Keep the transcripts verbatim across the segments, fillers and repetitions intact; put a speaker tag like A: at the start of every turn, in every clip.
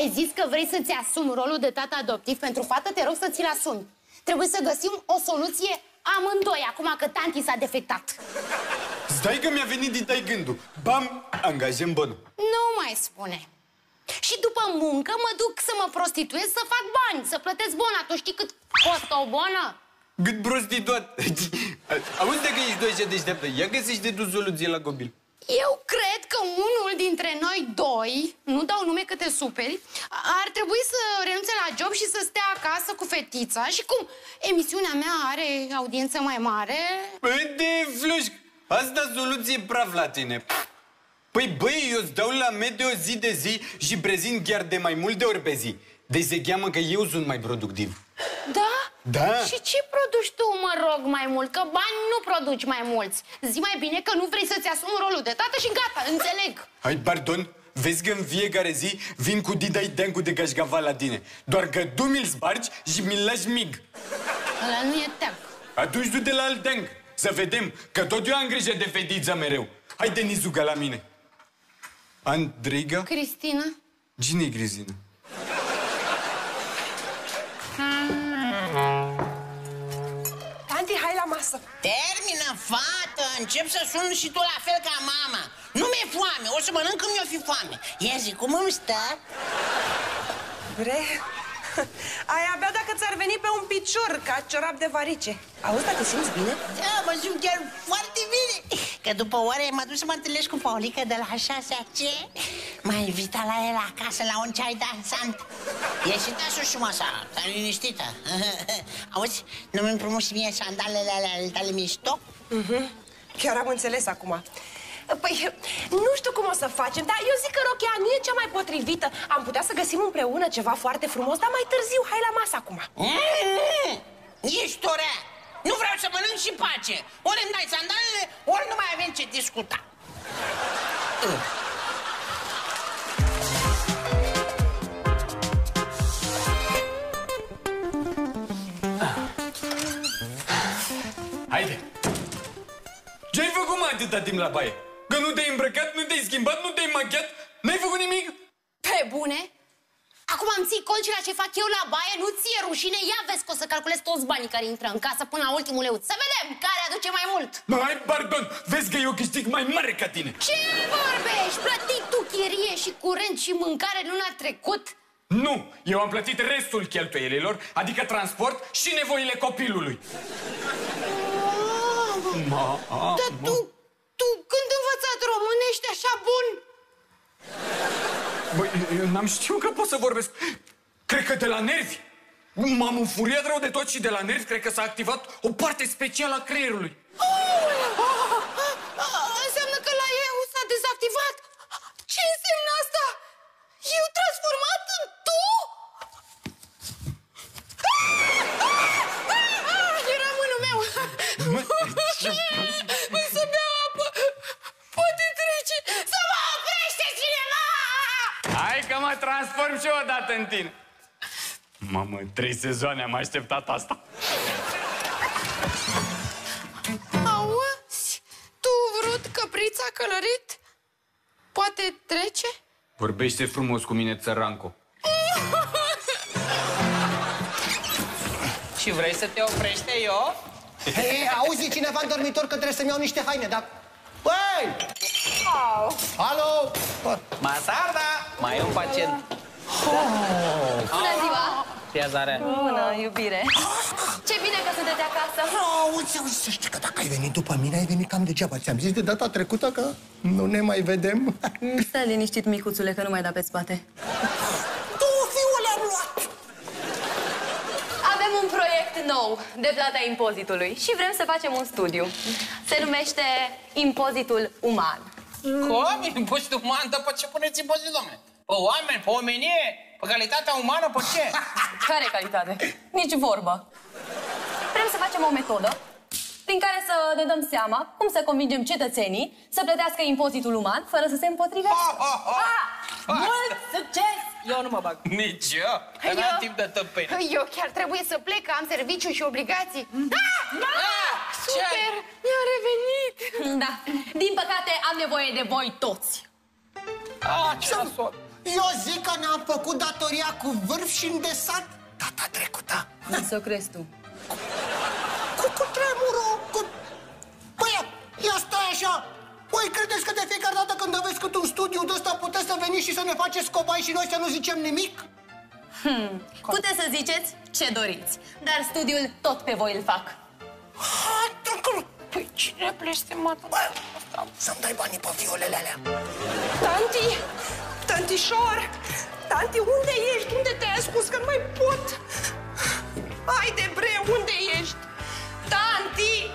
A: ai zis că vrei să-ți asumi rolul de tată adoptiv pentru fată, te rog să ți-l asumi. Trebuie să găsim o soluție amândoi, acum că tanti s-a defectat.
B: Stai că mi-a venit din tai gândul. Bam, angajăm Bono.
A: Nu mai spune. Și după muncă mă duc să mă prostituez, să fac bani, să plătesc bona. Tu știi cât costă o bonă?
B: Cât prostituat. Auzi, dacă ești doi și deșteaptă, ia găsește tu soluție la copil.
A: Eu cred că unul dintre noi doi, nu dau nume că te superi, ar trebui să renunțe la job și să stea acasă cu fetița. Și cum emisiunea mea are audiență mai mare...
B: Păi de flușc, asta soluție praf la tine. Păi băi, eu îți dau la meteo zi de zi și prezint chiar de mai multe ori pe zi. Deci se cheamă că eu sunt mai productiv.
A: Da?
B: Da.
A: Și ce produci tu, mă rog, mai mult? Că bani nu produci mai mulți. Zi mai bine că nu vrei să-ți asumi rolul de tată și gata, înțeleg.
B: Hai, pardon, vezi că în fiecare zi vin cu Didai Deancu de cașcaval la tine. Doar că tu mi-l spargi și mi-l lași mig.
A: Ăla nu e teanc.
B: Atunci du-te la alt deanc. Să vedem, că tot eu am grijă de fetița mereu. Hai, Denisuca, la mine. Andreiga?
A: Cristina?
B: Cine-i Cristina?
C: Tanti, hai la masă.
D: Termină, fată, încep să sun și tu la fel ca mama. Nu mi-e foame, o să mănânc când mi-o fi foame. Ia zi, cum îmi stă?
C: Bre, ai abia dacă ți-ar veni pe un picior, ca ciorap de varice. Auzi, dar te simți bine?
D: Da, mă simt chiar foarte bine. Că după ore m-a dus să mă întâlnesc cu Paulica de la șasea C. M-a invitat la el acasă la un ceai dansant. E și tasul și masa, stai liniștită. Auzi, nu-mi împrumuși mie sandalele alea ale tale mișto?
C: Mhm, chiar am înțeles acum. Păi, nu știu cum o să facem, dar eu zic că rochia nu e cea mai potrivită. Am putea să găsim împreună ceva foarte frumos, dar mai târziu, hai la masă acum.
D: Mm, ești o rea! Nu vreau să mănânc și pace. Ori îmi dai sandalele, ori nu mai avem ce discuta. uh.
B: Haide! Ce-ai făcut, mă, atâta timp la baie? Că nu te-ai îmbrăcat, nu te-ai schimbat, nu te-ai machiat? N-ai făcut nimic?
A: Pe bune? Acum îmi ții cont și la ce fac eu la baie? Nu ție rușine? Ia vezi că o să calculez toți banii care intră în casă până la ultimul leuț. Să vedem care aduce mai mult.
B: Hai, pardon, vezi că eu câștig mai mare ca tine.
A: Ce vorbești? Plătit tu chirie și curent și mâncare luna trecut?
B: Nu, eu am plătit restul cheltuielilor, adică transport și nevoile copilului. Ma, a,
A: Dar tu, tu când învățat românești așa bun?
B: Băi, eu n-am știut că pot să vorbesc. Cred că de la nervi. M-am înfuriat rău de tot și de la nervi cred că s-a activat o parte specială a creierului.
A: Înseamnă că la eu s-a dezactivat. Ce înseamnă asta? Eu transformat în tu? Era mânul meu. Să beau apă. Poate trece. Să mă oprește cineva!
B: Hai că mă transform și eu odată în tine. Mamă, trei sezoane am așteptat asta.
A: Auzi, tu vrut căprița călărit? Poate trece?
B: Vorbește frumos cu mine, țăranco.
D: Și vrei să te oprește eu?
E: Hei, auzi cineva în dormitor că trebuie să-mi iau niște haine, dar... Băi!
C: Oh.
E: Alo!
D: Masarda! Mai e un pacient.
F: Bună ziua!
D: Piazarea.
F: Bună, iubire! Ce bine că sunteți acasă!
E: Auzi, auzi, să știi că dacă ai venit după mine, ai venit cam degeaba. Ți-am zis de data trecută că nu ne mai vedem.
F: Stai liniștit, micuțule, că nu mai da pe spate.
E: Tu, fiul, le-am luat!
F: Avem un proiect nou de plata impozitului și vrem să facem un studiu. Se numește impozitul uman.
D: Cum? Impozitul uman? Dar pe ce puneți impozit, domnule? Pe oameni, pe omenie? Pe calitatea umană? Pe ce?
F: Care calitate? Nici vorbă. Vrem să facem o metodă prin care să ne dăm seama cum să convingem cetățenii să plătească impozitul uman fără să se împotrivească.
D: Oh, oh, oh.
F: Ah, mult succes! Eu nu mă bag.
D: Nici eu. Că n-am timp de tăpene.
A: Eu chiar trebuie să plec, că am serviciu și obligații. Ah!
D: Ah,
A: Super! Mi-a revenit!
F: Da. Din păcate am nevoie de voi toți.
D: Ah, ce nasol.
E: Eu zic că ne-am făcut datoria cu vârf și îndesat data trecută.
F: Cum să o crezi tu?
E: Cu, cu tremurul, cu... Păi, ia stai așa! Păi, credeți că de fiecare dată când aveți cât un studiu de ăsta puteți să veniți și să ne faceți cobai și noi să nu zicem nimic?
F: Hmm. Puteți să ziceți ce doriți, dar studiul tot pe voi îl fac.
C: Păi cine blestemată?
E: Să-mi dai banii pe violele alea.
C: Tanti! Tantișor! Tanti, unde ești? Unde te-ai ascuns? Că nu mai pot! Haide, bre, unde ești? Tanti!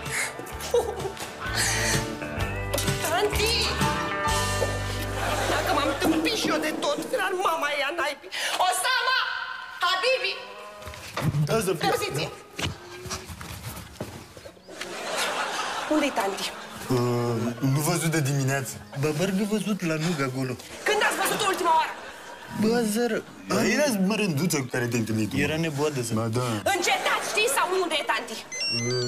C: Tanti! Dacă m-am tâmpit și eu de tot, era mama ea naibii. Osama! Habibi!
E: Da, să fie.
C: Auziți! Unde-i tanti?
B: Uh, nu văzut de dimineață.
E: Bă, bărgă văzut la nug acolo.
C: Când ați văzut ultima oară?
E: Bă, zără.
B: Dar era mărânduță cu care te-ai întâlnit tu.
E: Era neboadă să...
B: Ba, da.
C: Încetați, știi sau nu unde e tanti?
B: Uh.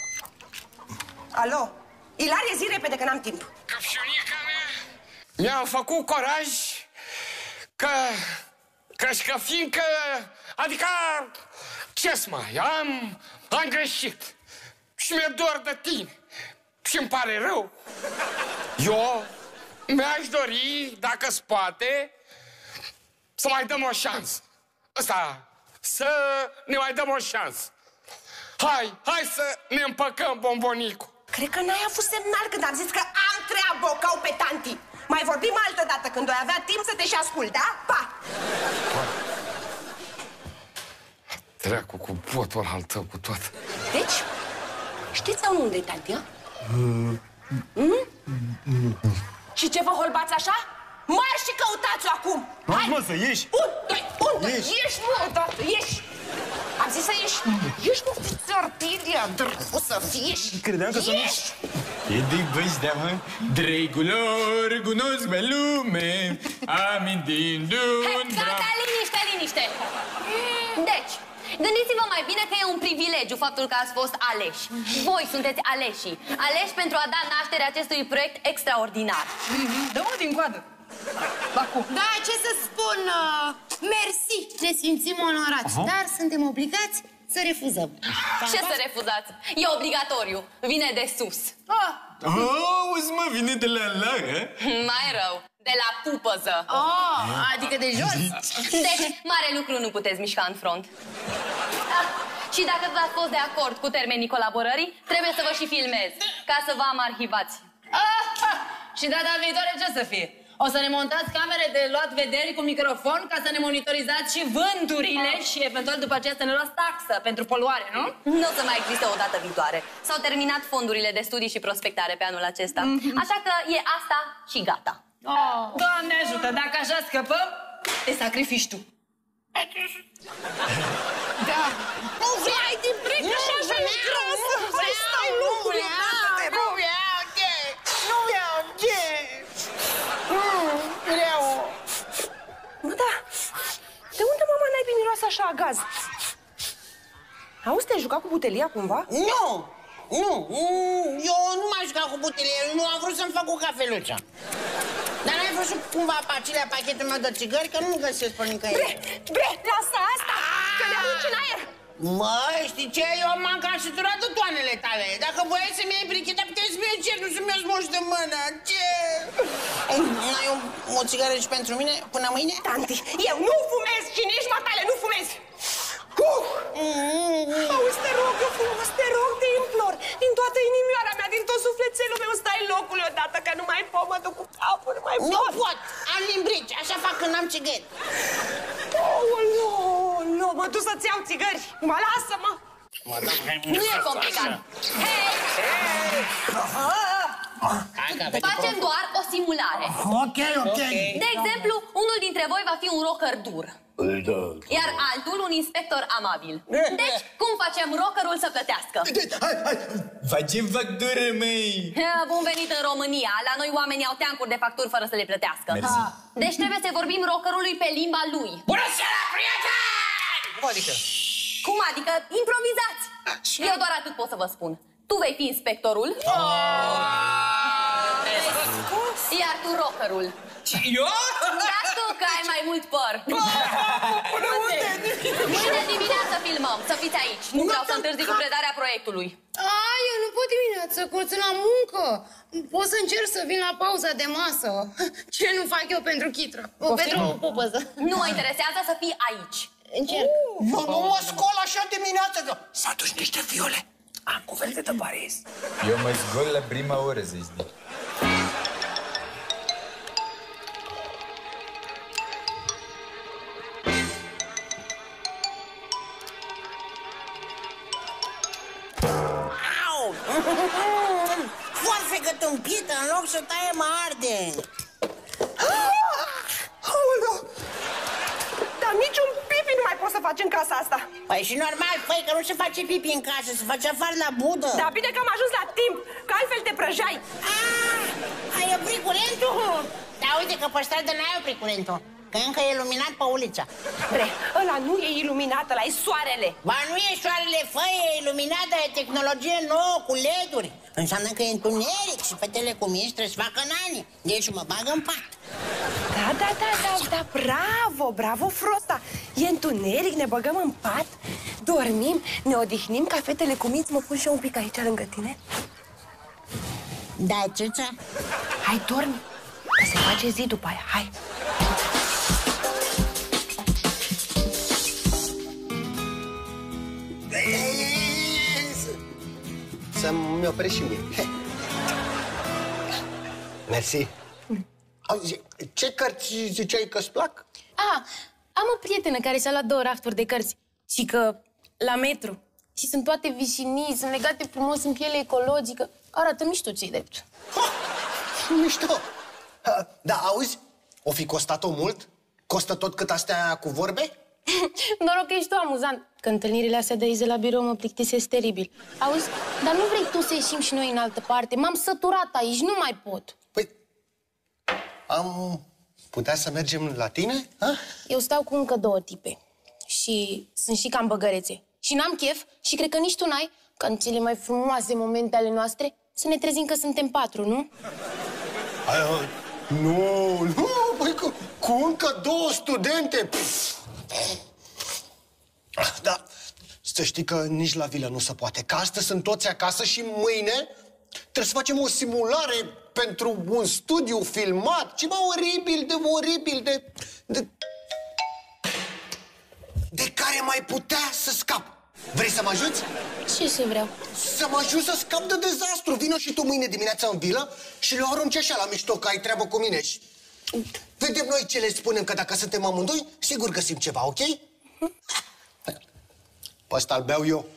C: Alo? Ilarie, zi repede că n-am timp.
G: Căpșunica mea mi-a făcut coraj că... Că-și că fiindcă... Adică... Ce-s mai, am... Am greșit. Și mi-e dor de tine. Și-mi pare rău. Eu mi-aș dori, dacă-s poate, să mai dăm o șansă. Ăsta, să ne mai dăm o șansă. Hai, hai să ne împăcăm bombonicul.
C: Cred că n-ai avut semnal când am zis că am treabă, o caut pe tanti. Mai vorbim altă dată când o avea timp să te și ascult, da? Pa!
G: Treacu cu botul al tău, cu tot.
C: Deci, știți sau nu unde-i tanti, a? Mm? Mm? Și ce vă holbați așa? Marș și căutați-o acum!
B: Hai, mă, să ieși!
C: Un, doi, un, doi,
B: Ieși.
C: ieși, mă, odată, ieși! Am zis să ieși! Ieși, mă, fiți artilia, drăgu să fii, ieși!
B: Credeam că să nu...
C: Ieși!
B: E de vâștea, mă, dragulor, cunosc pe lume, amintindu-mi...
F: Gata, liniște, liniște! Deci, gândiți-vă mai bine că e un privilegiu faptul că ați fost aleși. Voi sunteți aleșii. Aleși pentru a da naștere acestui proiect extraordinar.
H: Dă-mă din coadă! Bacu.
A: Da, ce să spun, uh, mersi, ne simțim onorați, uh-huh. dar suntem obligați să refuzăm.
F: Ce să refuzați? E obligatoriu. Vine de sus.
A: Ah.
B: Auzi, mă, vine de la la, eh?
F: Mai rău. De la pupăză.
A: Oh, adică de jos.
F: Deci, mare lucru nu puteți mișca în front. Ah, și dacă v-ați fost de acord cu termenii colaborării, trebuie să vă și filmez, ca să vă am arhivați.
H: Ah, ah. Și data viitoare ce să fie? O să ne montați camere de luat vederi cu microfon ca să ne monitorizați și vânturile și eventual după aceea să ne luați taxă pentru poluare, nu?
F: Nu o să mai existe o dată viitoare. S-au terminat fondurile de studii și prospectare pe anul acesta. Mm-hmm. Așa că e asta și gata.
H: Oh. Doamne ajută, dacă așa scăpăm, te sacrifici tu.
C: Da. Nu vrei din brecă și așa e grasă. Vrei stai lucrurile. Nu vreau, ce? Nu vreau, ce? Vreau. Mă, da. De unde, mama, n-ai miroase așa a gaz? Auzi, te-ai jucat cu butelia cumva?
D: Nu! Nu! Eu nu m-am jucat cu butelia, nu am vrut să-mi fac o cafeluță. Dar n-ai văzut cumva pe acelea pachetul meu de țigări? Că nu găsesc pe nicăieri.
C: Bre, bre, lasă asta, că le arunci în aer.
D: Măi, știi ce? Eu m-am cam săturat de toanele tale. Dacă voiai să-mi iei bricheta, puteai să-mi iei cer, nu să-mi iei smoși de mână. Ce? N-ai o, o țigară și pentru mine până mâine?
C: Tanti, eu nu fumez și nici matale nu fumez. Uh! Mm-hmm. Auzi, te rog, eu frumos, te rog, te implor. Din toată inimioara mea, din tot sufletelul meu, stai locul odată, că nu mai pot, mă duc cu capul, nu mai pot.
D: Nu pot, am limbrici, așa fac când am țigări.
C: Oh, nu, nu, mă duc să-ți iau țigări. Mă, lasă-mă.
F: Nu e complicat. Hei! Facem doar o simulare.
E: Ok, ok.
F: De exemplu, unul dintre voi va fi un rocker dur. Iar altul un inspector amabil. Deci, cum facem rockerul să plătească?
E: Hai, hai.
B: Facem factură, măi!
F: Bun venit în România. La noi oamenii au teancuri de facturi fără să le plătească.
B: Mersi.
F: Deci trebuie să vorbim rockerului pe limba lui.
D: Bună seara, prieteni!
E: Cum adică?
F: Cum adică? Improvizați! Eu doar atât pot să vă spun. Tu vei fi inspectorul.
C: Scos.
F: Iar tu rockerul.
G: Eu?
F: Da, tu, că ai mai mult păr. Mâine dimineață filmăm, să fiți aici. Nu vreau să întârzi cu predarea proiectului.
A: A, eu nu pot dimineață, că țin la muncă. Pot să încerc să vin la pauza de masă. Ce nu fac eu pentru Chitra? O, pentru o popăză.
F: Nu mă interesează să fii aici.
A: Încerc.
E: Eu nu mă scol așa dimineața.
G: S-a dus niște fiole. Am cuvinte de Paris.
B: Eu mă zgol la prima oră, să știi.
D: Au! Foarfecă tâmpită, în loc să taie mă arde.
C: Aoleu! Dar niciun pipi nu mai poți să faci în casa asta.
D: Păi și normal, făi, că nu se face pipi în casă, se face afară la budă.
C: Dar bine că am ajuns la timp, că altfel te prăjai.
D: Ah, ai oprit curentul? Da, uite că pe stradă n-ai oprit curentul, că încă e iluminat pe ulița.
C: Bre, ăla nu e iluminat, ăla e soarele.
D: Ba nu e soarele, făi, e iluminat, dar e tehnologie nouă, cu L E D-uri. Înseamnă că e întuneric și fetele cu minți trebuie să facă nani. Deci mă bagă în pat.
C: Da, da, da, da, da, bravo, bravo, Frosta. E întuneric, ne băgăm în pat, dormim, ne odihnim ca fetele cu minți. Mă pun și eu un pic aici lângă tine.
D: Da, țâță?
C: Hai, dormi, că se face zi după aia, hai.
E: Să-mi opresc și mie. Mersi. Auzi, ce cărți ziceai că-ți plac?
A: A, am o prietenă care și-a luat două rafturi de cărți și că la metru. Și sunt toate vișinii, sunt legate frumos în piele ecologică. Arată mișto, ce-i drept.
E: Mișto. Da, auzi, o fi costat-o mult? Costă tot cât astea cu vorbe?
A: Noroc că ești tu amuzant, că întâlnirile astea de aici de la birou mă plictisesc teribil. Auzi, dar nu vrei tu să ieșim și noi în altă parte? M-am săturat aici, nu mai pot.
E: Păi, am putea să mergem la tine? Ha?
A: Eu stau cu încă două tipe și sunt și cam băgărețe. Și n-am chef și cred că nici tu n-ai, ca în cele mai frumoase momente ale noastre, să ne trezim că suntem patru, nu?
E: Ai, nu, nu, băi, cu, cu încă două studente. Pff. Da, să știi că nici la vilă nu se poate, că astăzi sunt toți acasă și mâine trebuie să facem o simulare pentru un studiu filmat. Ceva oribil, de oribil, de... de, de care mai putea să scap. Vrei să mă ajuți?
A: Ce să vreau?
E: Să mă ajut să scap de dezastru. Vino și tu mâine dimineața în vilă și le arunci așa la mișto, că ai treabă cu mine și... vedem noi ce le spunem, că dacă suntem amândoi, sigur găsim ceva, ok? Pe ăsta îl beau eu.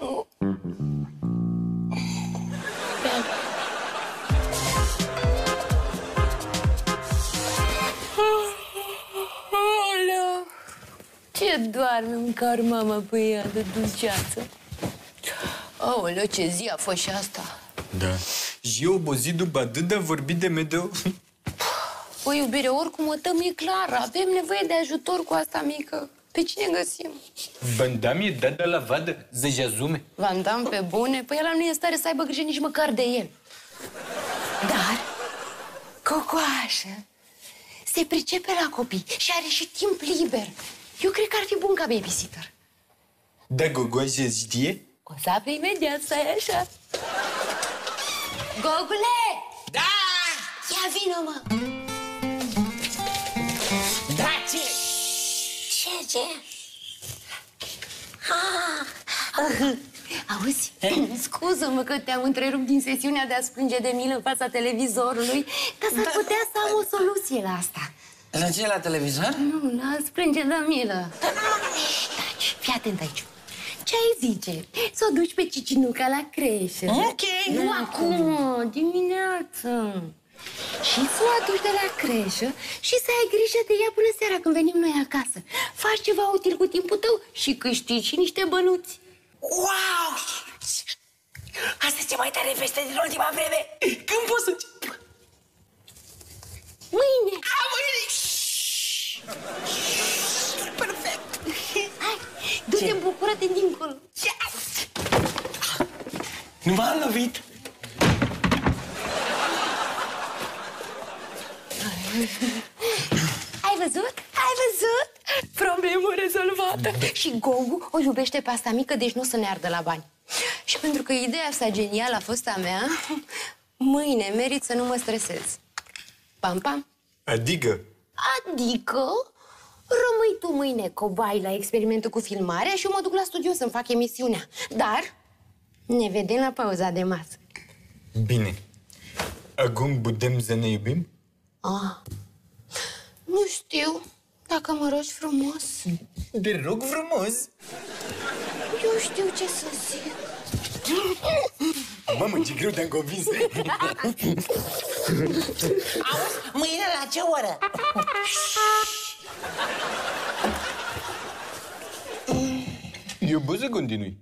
A: Oleu! Ce doarme un car mama pe ea de dulceață. Aoleu, ce zi a fost și asta.
B: Da. Și eu obozit după atât de vorbit de Medeo.
A: O iubire, oricum o tăm e clară. Avem nevoie de ajutor cu asta mică. Pe cine găsim?
B: Van Damme e dat de la vadă, zăjazume.
A: Van Damme pe bune? Păi ăla nu e în stare să aibă grijă nici măcar de el. Dar Cocoașă se pricepe la copii și are și timp liber. Eu cred că ar fi bun ca babysitter.
B: Da, Gogoașă știe?
A: O să afli imediat, stai așa. Gogule!
D: Da!
A: Ia vină, mă!
D: Da, ce?
A: Ce, ce? Ah. Auzi, scuză-mă că te-am întrerupt din sesiunea de a sprânge de milă în fața televizorului, dar s-ar putea să am o soluție la asta.
D: La ce, la televizor?
A: Nu, la sprânge de milă. Taci, fii atent aici. Ce ai zice? Să o duci pe Cicinuca la creșă.
D: Ok.
A: Nu acum, dimineață. Și să o aduci de la creșă și să ai grijă de ea până seara când venim noi acasă. Faci ceva util cu timpul tău și câștigi și niște bănuți.
C: Wow! Asta e ce mai tare veste din ultima vreme. Când poți să încep?
A: Mâine.
C: A, mâine! Perfect!
A: Hai, du-te, bucură-te dincolo.
C: Nu m-am lovit.
A: Ai văzut? Ai văzut? Problemă rezolvată. Și Gogu o iubește pe asta mică, deci nu o să ne ardă la bani. Și pentru că ideea asta genială a fost a mea, mâine merit să nu mă stresez. Pam, pam.
B: Adică?
A: Adică rămâi tu mâine cobai la experimentul cu filmarea și eu mă duc la studio să-mi fac emisiunea. Dar ne vedem la pauza de masă.
B: Bine. Acum putem să ne iubim?
A: Ah, nu știu. Dacă mă rogi frumos.
B: Te rog frumos.
A: Eu știu ce să zic.
B: Mamă, ce greu te-am convins.
D: Auzi, mâine la ce oră?
B: Eu pot să continui.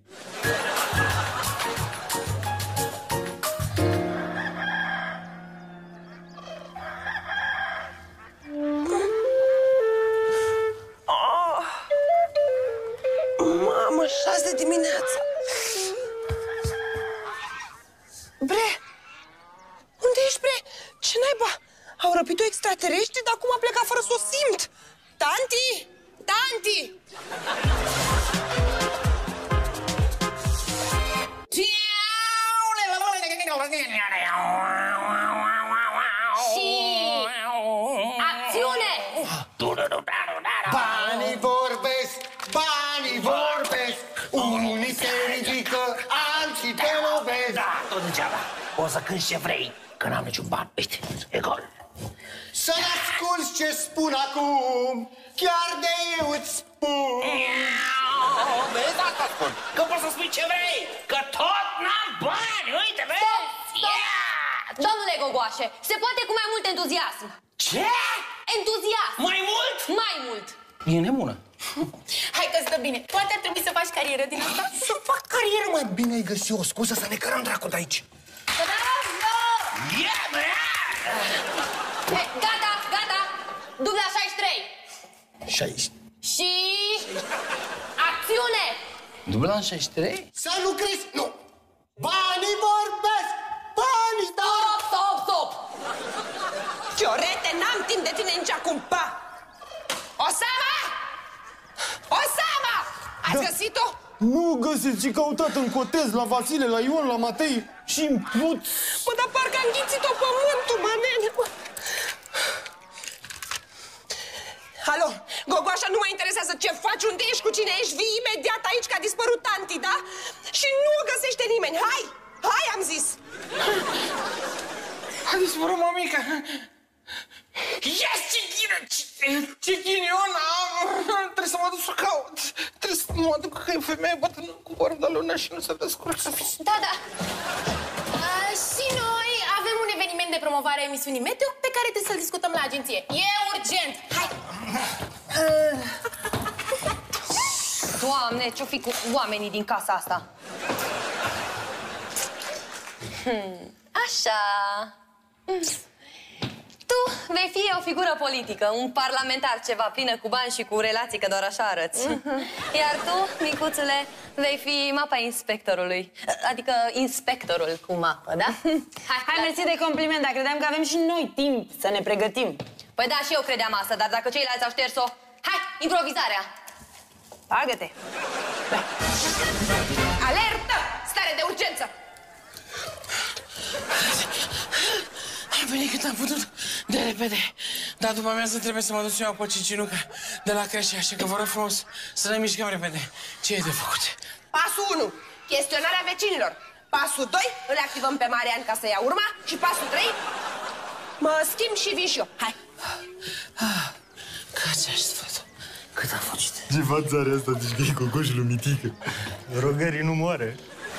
C: Mamă, șase dimineața. Bre, unde ești, Bre? Ce naiba? Au răpit-o extraterestri, dar cum a plecat fără să o simt? Tanti! Tanti!
F: Și... acțiune!
E: Banii vorbesc, banii vorbesc. Unii se ridică, alții te lovesc.
D: Da, tot degeaba. O să cânti ce vrei, că n-am niciun ban. Uite, e gol.
E: Să-l asculți ce spun acum, chiar de eu îți spun.
D: Vezi, asta spun. Că poți să spui ce vrei, că tot n-am bani. Uite, vezi?
F: Domnule Gogoașe, se poate cu mai mult entuziasm.
D: Ce?
F: Entuziasm!
D: Mai mult?
F: Mai mult!
D: E nebună.
H: Hai că stă bine. Poate ar trebui să faci carieră din asta.
E: Să fac carieră, mai bine ai găsit o scuză să ne cărăm dracu de aici.
D: Ia, bă!
F: Hey, gata, gata! Dubla șaizeci și trei.
E: șaizeci.
F: Și... acțiune!
D: Dubla șaizeci și trei?
E: Să nu crezi, nu. Banii vorbesc, banii dau.
F: Stop, stop, stop!
C: Fiorete, n-am timp de tine nici acum, pa! Osama! Osama! Ați
I: Da.
C: găsit-o?
I: Nu găsiți și căutat în Cotez, la Vasile, la Ion, la Matei și în Puț.
C: Bă, dar parcă a înghițit-o pământul, mă, nene, bă. Alo, Gogoașa, nu mă interesează ce faci, unde ești, cu cine ești, vii imediat aici, că a dispărut tanti, da? Și nu o găsește nimeni, hai! Hai, am zis!
G: A dispărut mămica. Yes, ce ghină! Ce ghinion am! Trebuie să mă duc să o caut. Trebuie să mă duc că e o femeie bătrână cu bordă lună și nu se descurcă.
H: Da, da. Uh, și noi avem un eveniment de promovare a emisiunii Meteo pe care trebuie să-l discutăm la agenție. E urgent! Hai!
F: Uh. Doamne, ce-o fi cu oamenii din casa asta? Hmm. Așa... Hmm. Tu vei fi o figură politică, un parlamentar ceva plină cu bani și cu relații, că doar așa arăți. Iar tu, micuțule, vei fi mapa inspectorului. Adică inspectorul cu mapă, da?
H: Hai, hai, mersi de compliment, dar credeam că avem și noi timp să ne pregătim.
F: Păi da, și eu credeam asta, dar dacă ceilalți au șters-o... Hai, improvizarea!
H: Bagă-te!
C: Alertă! Stare de urgență!
G: Am venit cât am putut de repede. Dar după amiază trebuie să mă duc să iau pe Cicinuca de la creșe, așa că vă rog frumos să ne mișcăm repede. Ce e de făcut?
C: Pasul unu, chestionarea vecinilor. Pasul doi, îl activăm pe Marian ca să ia urma. Și pasul trei, mă schimb și vin și eu. Hai!
G: Ah, că ți-aș sfăt. Cât a fugit?
I: Ce față are asta, deci că e cocoșul lui Mitică. Rogării nu moare.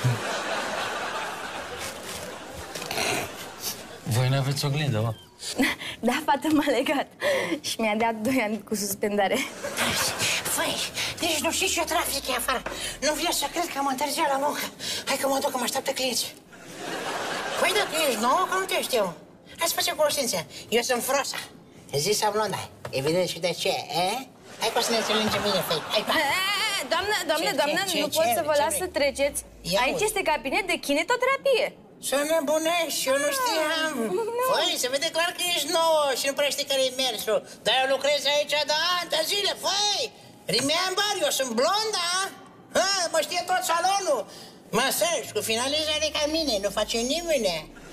G: Voi n-aveți oglindă, mă?
J: Da, fata m-a legat și mi-a dat doi ani cu suspendare.
D: Făi, deci nu știi ce trafic e afară. Nu vreau să cred că am întârziat la muncă. Hai că mă duc, că mă așteaptă clienți. Păi da, tu ești nouă, că nu te știu. Hai să facem cunoștință. Eu sunt Frosa, zisa blonda. Evident și de ce, e? Hai că o să ne înțelegem bine, făi. Hai, pa!
J: Doamnă, doamnă,
D: Ce,
J: doamnă,
D: ce,
J: nu
D: ce,
J: pot
D: ce,
J: să vă
D: ce
J: las
D: vrei?
J: să treceți.
D: Ia
J: Aici
D: uite.
J: este cabinet de kinetoterapie.
D: Să nebunești, eu nu știam. Făi, se vede clar că ești nouă și nu prea știi care-i mersul. Dar eu lucrez aici de ani de zile, făi! Remember, eu sunt blonda. Ha, mă știe tot salonul. Masaj cu finaliza de ca mine, nu face nimeni.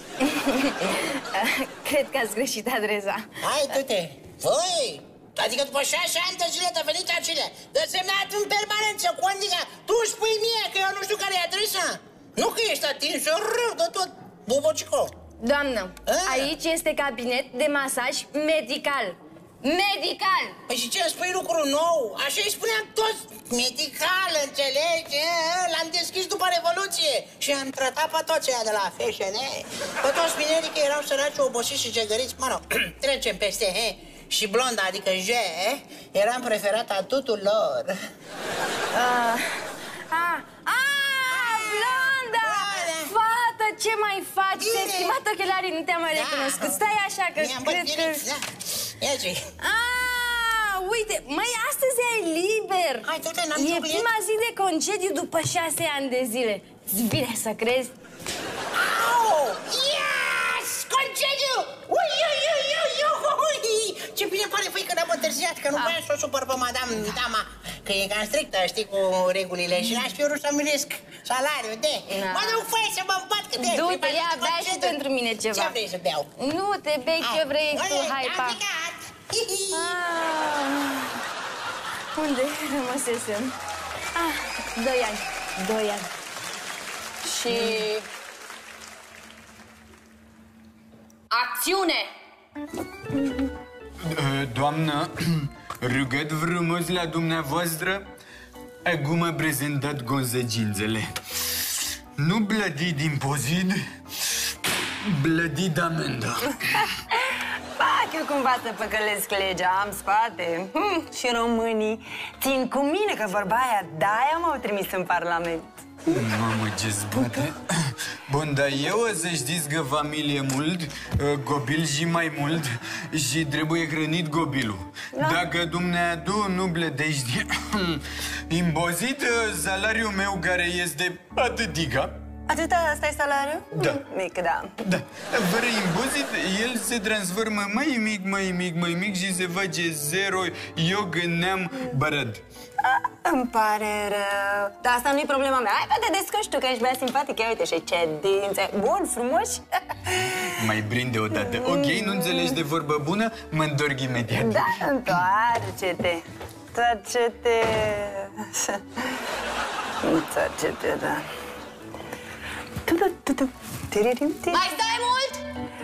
J: Cred că ați greșit adresa.
D: Hai, du-te. Făi, adică după șase ani de zile te-a venit acele. De semnat în permanență cu Andica. Tu spui mie că eu nu știu care e adresa. Nu că ești atins, eu rău de tot, bobocico.
J: Doamnă, A? aici este cabinet de masaj medical. Medical!
D: Păi și ce, îmi spui lucru nou? Așa îi spuneam toți. Medical, înțelegi? L-am deschis după Revoluție și am tratat pe toți ăia de la F S N. Pe toți minerii că erau săraci, obosiți și gegăriți. Mă rog, trecem peste, he? Și blonda, adică J, eram preferata tuturor.
J: Uh, ah, ah, blonda! Fată, ce mai faci? Te-ai schimbat ochelarii, nu te-am mai recunoscut. Stai așa, că cred că...
D: Ia ce?
J: Ah, uite, măi, astăzi ai liber.
D: Hai, du-te, n-am
J: E prima zi de concediu după șase ani de zile. Îți vine să crezi?
D: Au! Yes! Concediu! Ui, ui, ui, ui, ui! Ce bine pare, făi, că n-am întârziat, că nu voiam să o supăr pe madame Dama, că e cam strictă, știi, cu regulile și n-aș fi vrut să milesc salariul de... Mă duc, făi, să mă împat, că de...
J: Du-te, ia, bea și pentru mine ceva.
D: Ce vrei să beau?
J: Nu, te bei ce vrei tu, hai, pa. Unde rămăsesem? Ah, doi ani, doi ani.
F: Și... Acțiune!
B: Doamnă, rugăt frumos la dumneavoastră, acum mă prezentat consecințele. Nu blădi din impozit, blădi de amendă.
K: Fac eu cumva să păcălesc legea, am spate. Hm, și românii țin cu mine că vorba aia, de-aia m-au trimis în Parlament.
B: Mamă, ce zbate. Bun, dar eu o să știți că familie mult, copil și mai mult, și trebuie hrănit copilul. Da. Dacă dumneatu nu plătești impozit, salariul meu care este atâtica.
K: Atâta, asta e salariul?
B: Da.
K: Mic, da.
B: Da. Fără impozit, el se transformă mai mic, mai mic, mai mic și se face zero. Eu gândeam bărăd.
K: A, îmi pare rău. Dar asta nu-i problema mea. Hai, te descurci tu, că ești bea simpatic. Ia uite, și ce dințe. Bun, frumoși.
B: Mai brinde odată. Ok, nu înțelegi de vorbă bună? Mă întorc imediat.
K: Da, întoarce-te. Întoarce-te. Întoarce-te, da.
F: Mai stai mult?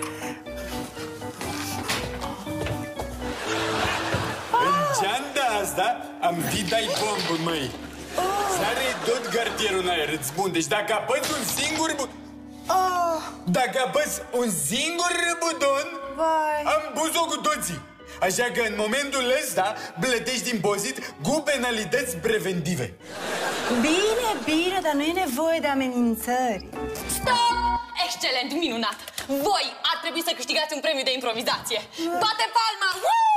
B: În geanta asta am fi dai bombă, măi. Sare tot cartierul în aer, îți spun. Deci dacă apăs un singur bu... Dacă apăs un singur buton, am pus-o cu toții. Așa că în momentul ăsta plătești impozit cu penalități preventive.
K: Bine, bine, dar nu e nevoie de amenințări.
F: Stop! Excelent, minunat! Voi ar trebui să câștigați un premiu de improvizație. Bate palma!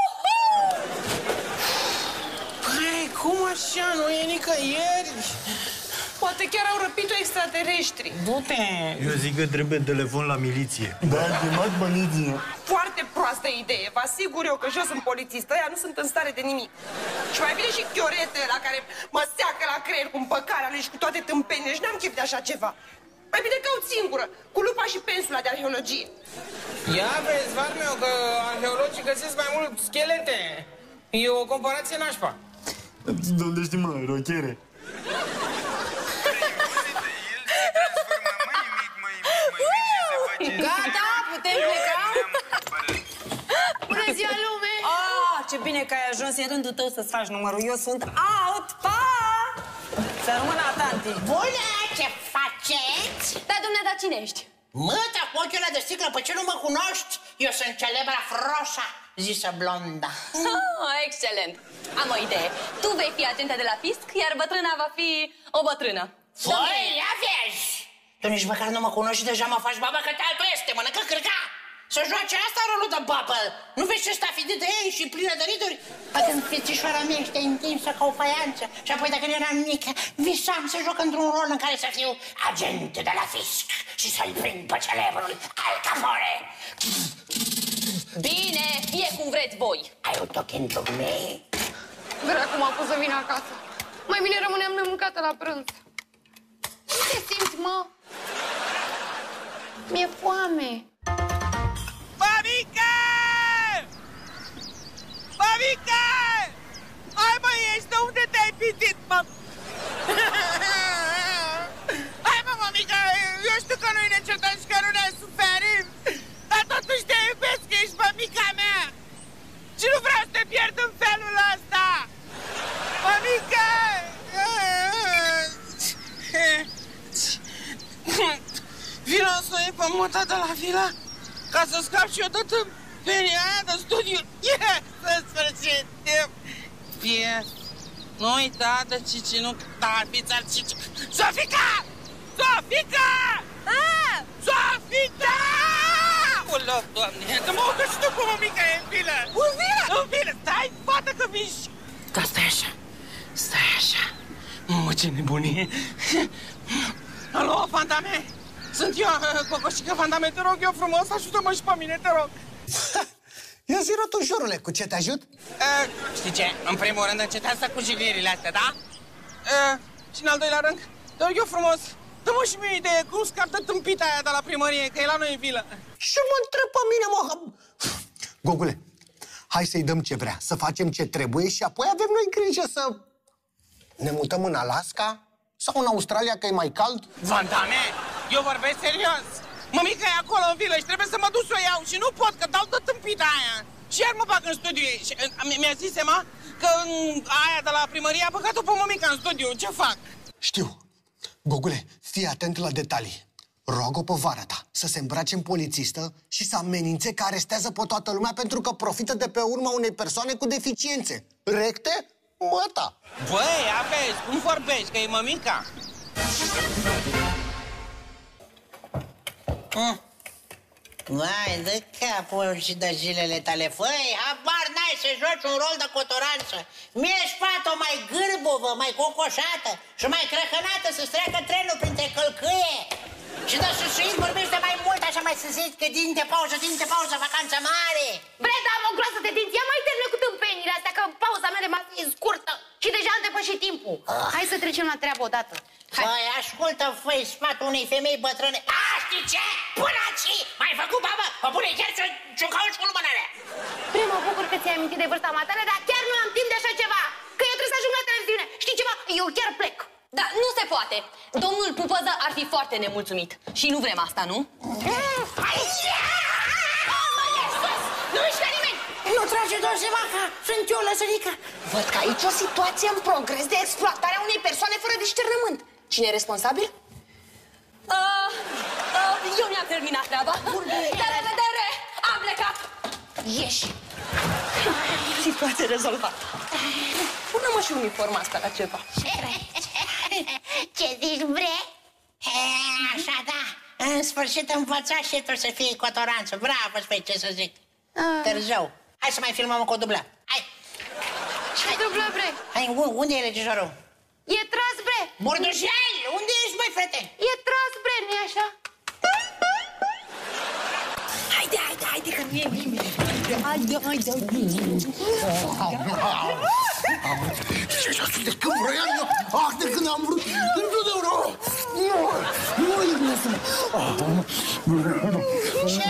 C: Păi, cum așa? Nu e nicăieri? Poate chiar au răpit-o extraterestri.
D: Du-te!
I: Eu zic că trebuie telefon la miliție. Da, chemat miliție.
C: Foarte proastă idee. Vă asigur eu că jos sunt polițist. Ăia nu sunt în stare de nimic. Și mai bine și Chiorete la care mă seacă la creier cu împăcarea lui și cu toate tâmpenile. Și n-am chef de așa ceva. Mai bine caut singură, cu lupa și pensula de arheologie.
L: Ia vezi, Varmeo, că arheologii găsesc mai mult schelete. E o comparație nașpa.
I: De unde știi, mă, rochere?
K: Gata, putem pleca?
A: Bună ziua, lume!
K: Ah, ce bine că ai ajuns, e rândul tău să-ți faci numărul. Eu sunt out, pa! Să rămână, tanti.
D: Bună, ce faceți?
F: Dar dumneata cine ești?
D: Măta cu ochiul ăla de sticlă, pe ce nu mă cunoști? Eu sunt celebra Froșa, zisă blonda.
F: Oh, excelent! Am o idee. Tu vei fi agenta de la fisc, iar bătrâna va fi o bătrână.
D: Făi, ia vezi! Tu nici măcar nu mă cunoști și deja mă faci babă că te altul este, mănâncă cârca! Să joace asta rolul de babă! Nu vezi ce stafi de trei și plină de rituri. Atunci fețișoara mea este întinsă ca o faianță. Și apoi, dacă eram mică, visam să joc într-un rol în care să fiu agent de la fisc și să-l prind pe celebrul Al Capone.
F: Bine, fie cum vreți voi.
D: Ai o talking to me?
A: Dracu m-a pus să vin acasă. Mai bine rămâneam nemâncată la prânz. Cum te simți, mă? Mi-e foame.
L: Mamică! Mamică! Hai, mă, ești de unde te-ai pitit, mă? Hai, mă, mamică, eu știu că nu-i ne certăm și că nu ne suferim, dar totuși te iubesc, că ești mămica mea și nu vreau să te pierd în felul ăsta. Mamică! Vino să iei pe mota de la vila ca să scap și eu de tâmpenia aia de studiu. Yes, în sfârșit! Yes! Nu uita de Cici, nu... Da, fiți al Cici... Sofica! Sofica!
F: Ah!
L: Sofica! Ulău, Doamne, că mă urcă și tu cu mămica e în vilă!
F: În vilă?
L: În vilă! Stai, fată, că miști! Da, stai așa, stai așa. Mă, ce nebunie! Alo, Fantame! Sunt eu, Cocoșică Fantame, te rog eu frumos, ajută-mă și pe mine, te rog!
E: Ia zi rotușorule, cu ce te ajut?
L: Uh, știi ce? În primul rând încetează cu jignirile astea, da? Uh, și în al doilea rând, te rog eu frumos, dă-mă și mie idee cum scartă tâmpita aia de la primărie, că e la noi în vilă.
E: Și mă întreb pe mine, mă... Gogule, hai să-i dăm ce vrea, să facem ce trebuie și apoi avem noi grijă să ne mutăm în Alaska sau în Australia, că e mai cald.
L: Vantame, eu vorbesc serios. Mămica e acolo în vilă și trebuie să mă duc să o iau și nu pot, că dau de tâmpita aia. Și iar mă bag în studiu. Mi-a zis Emma că aia de la primărie a băgat-o pe mămica în studiu. Ce fac?
E: Știu. Gogule, fii atent la detalii. Rog-o pe vara ta să se îmbrace în polițistă și să amenințe că arestează pe toată lumea pentru că profită de pe urma unei persoane cu deficiențe. Recte? Măta!
L: Băi, aveți, cum vorbești, că e mămica?
D: Mm. Vai, de capul și de zilele tale. Făi, habar n-ai să joci un rol de cotoranță. Mi-ești fată mai gârbovă, mai cocoșată și mai crăcănată să-ți treacă trenul printre călcâie. Și de susuit vorbește mai mult, așa mai săsit, că din de pauză, din de pauză, vacanță mare.
A: Breda, am o groasă de dinți, ia mai termină cu tâmpenile astea, că pauza mea de masă e scurtă și deja am depășit timpul. Ah. Hai să trecem la treabă odată.
D: Făi, ascultă, făi, sfatul unei femei bătrâne. A, știi ce? Până aici! M-ai făcut, babă? Mă pune chiar și-o cauci cu lumânarea.
A: Prea mă bucur că ți-ai amintit de vârsta matale, dar chiar nu am timp de așa ceva. Că eu trebuie să ajung la televiziune. Știi ceva? Eu chiar plec.
F: Da, nu se poate. Domnul Pupăză ar fi foarte nemulțumit. Și nu vrem asta, nu?
A: Nu mișcă nimeni!
D: Nu trage doar Zevaca, sunt eu, Lăzărica.
J: Văd că aici o situație în progres de exploatare a unei persoane fără discernământ. Cine e responsabil?
F: Uh, uh, eu mi-am terminat treaba. La revedere! Am plecat!
J: Ieși!
F: Situație rezolvată. Pune-mă și uniforma asta la ceva.
D: Ce zici, bre? E, așa, da. În sfârșit învăța și tu să fii cotoranță. Bravo, spui, ce să zic. Târziu. Hai să mai filmăm cu dublă. Hai.
A: Ce dublă, bre?
D: Hai, unde e regizorul?
A: E tras, bre.
D: Bordușel, unde ești, băi, frate?
A: E tras, bre, nu-i așa?
J: Haide, haide, haide, că nu e bine. Haide, haide, haide.
E: De când vroiam eu, ah, de când am vrut, întotdeauna. Nu, nu, nu,
D: Ce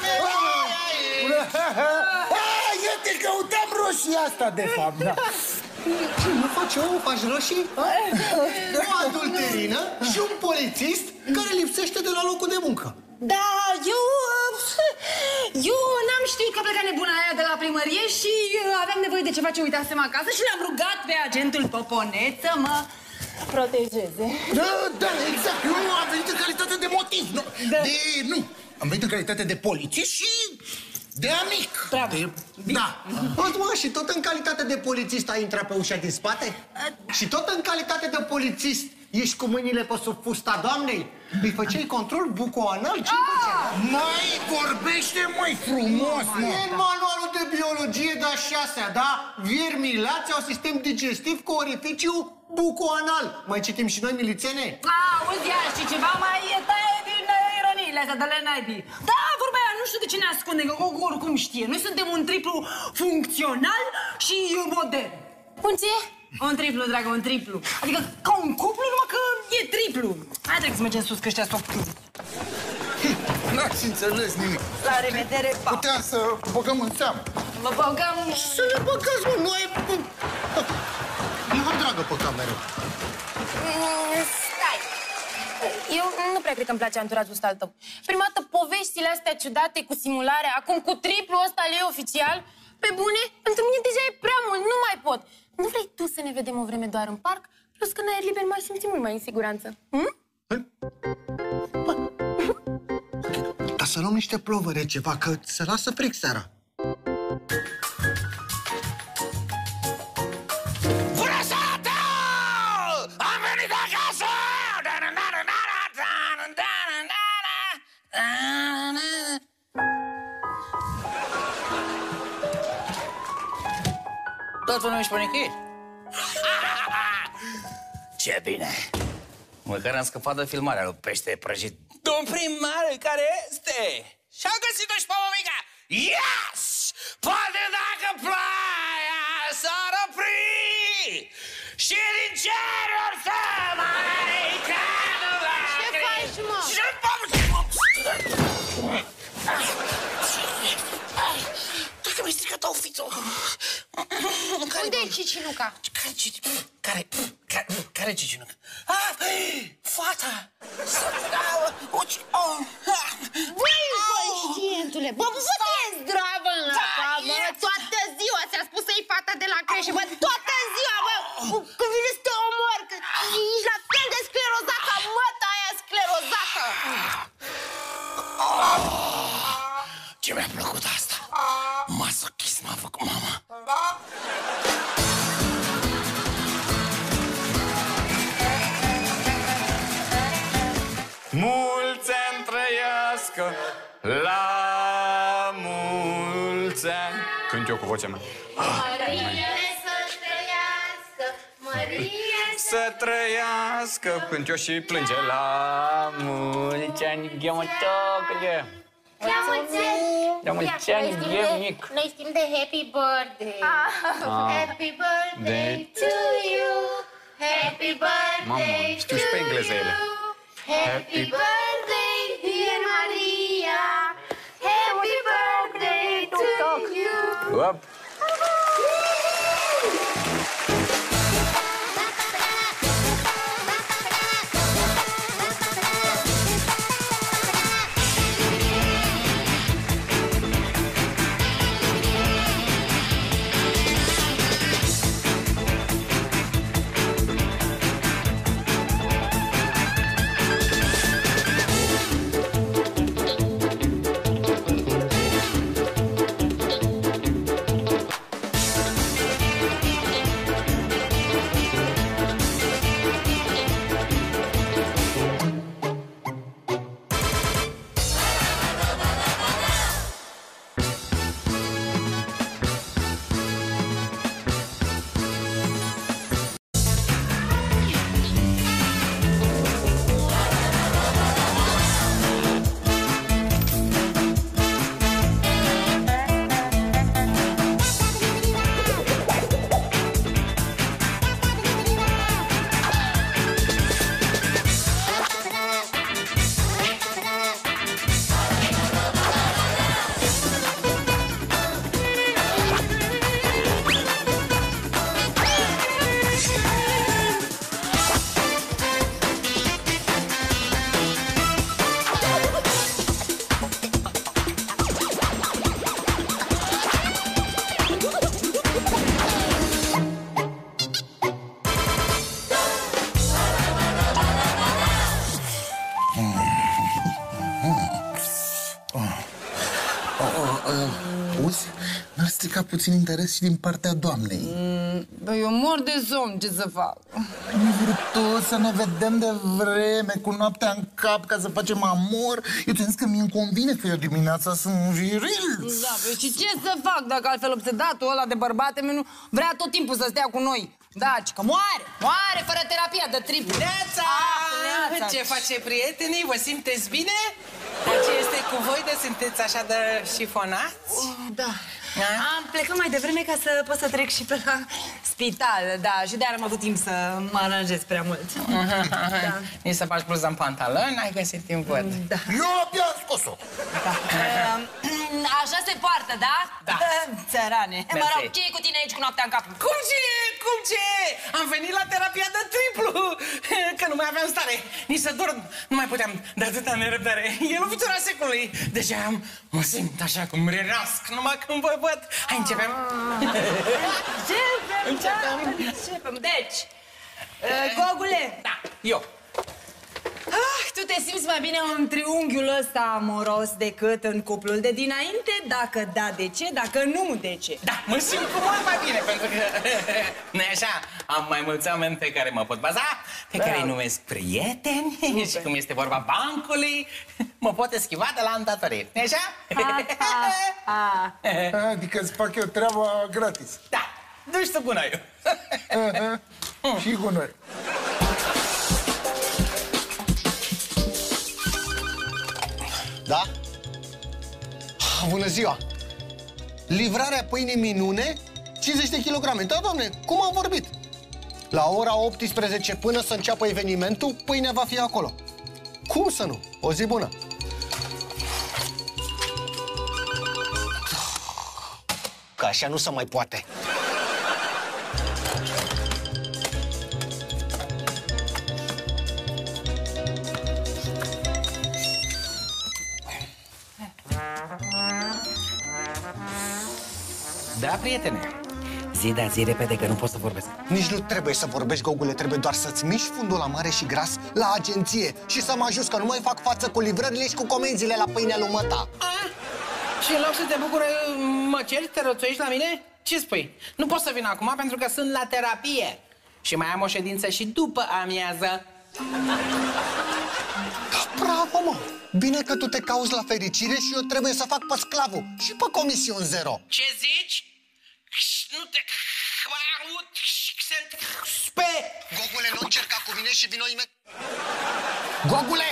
E: eu te căutam roșia asta, de fapt, da. Ce, nu faci o faci roșii? O adulterină și un polițist care lipsește de la locul de muncă.
K: Da, eu... Eu n-am știut că pleca nebuna aia de la primărie și aveam nevoie de ceva ce uitasem acasă și l-am rugat pe agentul Poponet să mă protejeze.
E: Da, da, exact. Eu am venit în calitate de motiv. Nu, da. De... Nu. Am venit în calitate de polițist și... de amic.
K: Bravo.
E: De... Da. Poți, mă, și tot în calitate de polițist ai intrat pe ușa din spate? A... Și tot în calitate de polițist ești cu mâinile pe sub fusta doamnei? Îi făceai control bucoanal? Ce-i făceai? Mai vorbește mai frumos, mă! E în manualul de biologie șasea, da? Viermii lați au sistem digestiv cu orificiu bucoanal. Mai citim și noi, milițene?
K: Auzi, ia, și ceva mai taie din ironiile astea de la naibii. Da, vorba aia, nu știu de ce ne ascunde, că oricum știe. Noi suntem un triplu funcțional și modern.
J: Un ce?
K: Un triplu, dragă, un triplu. Adică ca un cuplu, numai că e triplu. Hai, trebuie să mergem sus, că ăștia s-o făcut.
I: N-ați înțeles nimic.
K: La revedere, pa!
I: Puteam să băgăm în seamă.
K: Vă băgăm...
E: Să le băgați, mă, noi... Nu, dragă, pe cameră.
J: Stai! Eu nu prea cred că îmi place anturazul ăsta al tău. Prima dată poveștile astea ciudate cu simularea, acum cu triplu ăsta al ei oficial, pe bune, pentru mine deja e prea mult, nu mai pot. Nu vrei tu să ne vedem o vreme doar în parc? Plus că în aer liber mai simți mult mai în siguranță. Hm?
E: Dar să luăm niște plovăre, ceva, că se lasă fric seara.
G: Bună seara! Am venit acasă!
D: Totul nu ești pe nicăieri. Ce bine! Măcar am scăpat de filmarea lui Pește Prăjit.
L: Domn primar, care este? Și-a găsit-o și pe mămica!
G: Yes! Poate dacă ploaia s-ar opri și din ceruri să mai cadă lacrimi.
A: Ce faci, mă?
G: Ce
D: Dacă mi-ai stricat outfit-ul.
A: Unde e Cicinuca?
D: Care Cicinuca? Care? Care? Care Cicinuca? Ah, fata!
A: Băi, conștientule, bă, bă, tu e zdravă în la cap, bă, toată ziua ți-a spus să iei fata de la creșă, bă, toată ziua, bă, când vine să te omor, că ești la fel de sclerozat ca măta aia sclerozată.
D: Ce mi-a plăcut asta? Masochism a făcut mama.
B: Mulți ani trăiască, la mulți ani. Cânt eu cu vocea mea.
A: Mărie să trăiască, Mărie
B: să trăiască, cânt eu și plânge la mulți ani. Gheamătocule.
A: La mulți ani!
B: La mulți ani, e mic.
A: Noi știm de happy birthday. Happy birthday to you. Happy birthday
B: Mamă, știu și pe engleză ele.
A: Happy birthday, dear Maria. Happy birthday to you.
B: Up.
E: N-ar strica puțin interes și din partea doamnei.
K: Mm, bă, eu mor de somn, ce să fac?
E: Nu vrut să ne vedem de vreme, cu noaptea în cap, ca să facem amor. Eu ți-am zis că mi-mi convine că eu dimineața sunt viril.
K: Da, bă, și ce să fac dacă altfel obsedatul ăla de bărbate meu nu vrea tot timpul să stea cu noi? Da, ci că moare, moare fără terapia de triplu.
L: Neața!
K: Ah,
L: ce face prietenii? Vă simteți bine? Ce este cu voi de sunteți așa de șifonați?
K: Oh, da. Am plecat mai devreme ca să pot să trec și pe la spital, da, și de-aia am avut timp să mă aranjez prea mult.
L: Da. Nici să faci bluza în pantaloni, n-ai găsit timp, văd.
K: Da.
E: Eu abia am scos-o.
K: Da. Așa se poartă, da?
L: Da.
K: Țărane.
L: Mersi.
K: Mă rog, ce e cu tine aici cu noaptea în cap?
L: Cum ce? Cum ce? Am venit la terapia de triplu, că nu mai aveam stare, nici să dorm. Nu mai puteam de atâta nerăbdare. E lovitura secolului. Deja am, mă simt așa cum renasc, numai când vă văd. Hai, începem?
K: Începem,
L: Începem.
K: da, începem. Deci, uh, Gogule.
L: Da, eu.
K: Ah, tu te simți mai bine în triunghiul ăsta amoros decât în cuplul de dinainte? Dacă da, de ce? Dacă nu, de ce?
L: Da, mă simt cu mult mai bine, pentru că, nu așa, am mai mulți oameni pe care mă pot baza, pe care îi numesc prieteni, și cum este vorba bancului, mă pot eschiva de la îndatorie, nu așa?
K: Ah, ah.
E: Adică îți fac eu treaba gratis.
L: Da, duci tu gunoiul.
E: Și gunoi. Da? Bună ziua! Livrarea pâinii minune, cincizeci de kilograme. Da, doamne, cum am vorbit? La ora optsprezece, până să înceapă evenimentul, pâinea va fi acolo. Cum să nu? O zi bună! Că așa nu se mai poate.
L: Da, prietene. Zi, da, zi repede, că nu pot să vorbesc.
E: Nici nu trebuie să vorbești, Gogule, trebuie doar să-ți miști fundul la mare și gras la agenție și să mă ajuți, că nu mai fac față cu livrările și cu comenzile la pâinea lui măta.
L: Și în loc să te bucură, mă ceri, te rățuiești la mine? Ce spui? Nu pot să vin acum pentru că sunt la terapie. Și mai am o ședință și după amiază.
E: Bravo, mă! Bine că tu te cauți la fericire și eu trebuie să fac pe sclavul și pe comision zero.
L: Ce zici? Nu te... Spe!
E: Gogule, nu încerca cu mine și vino ime... Gogule!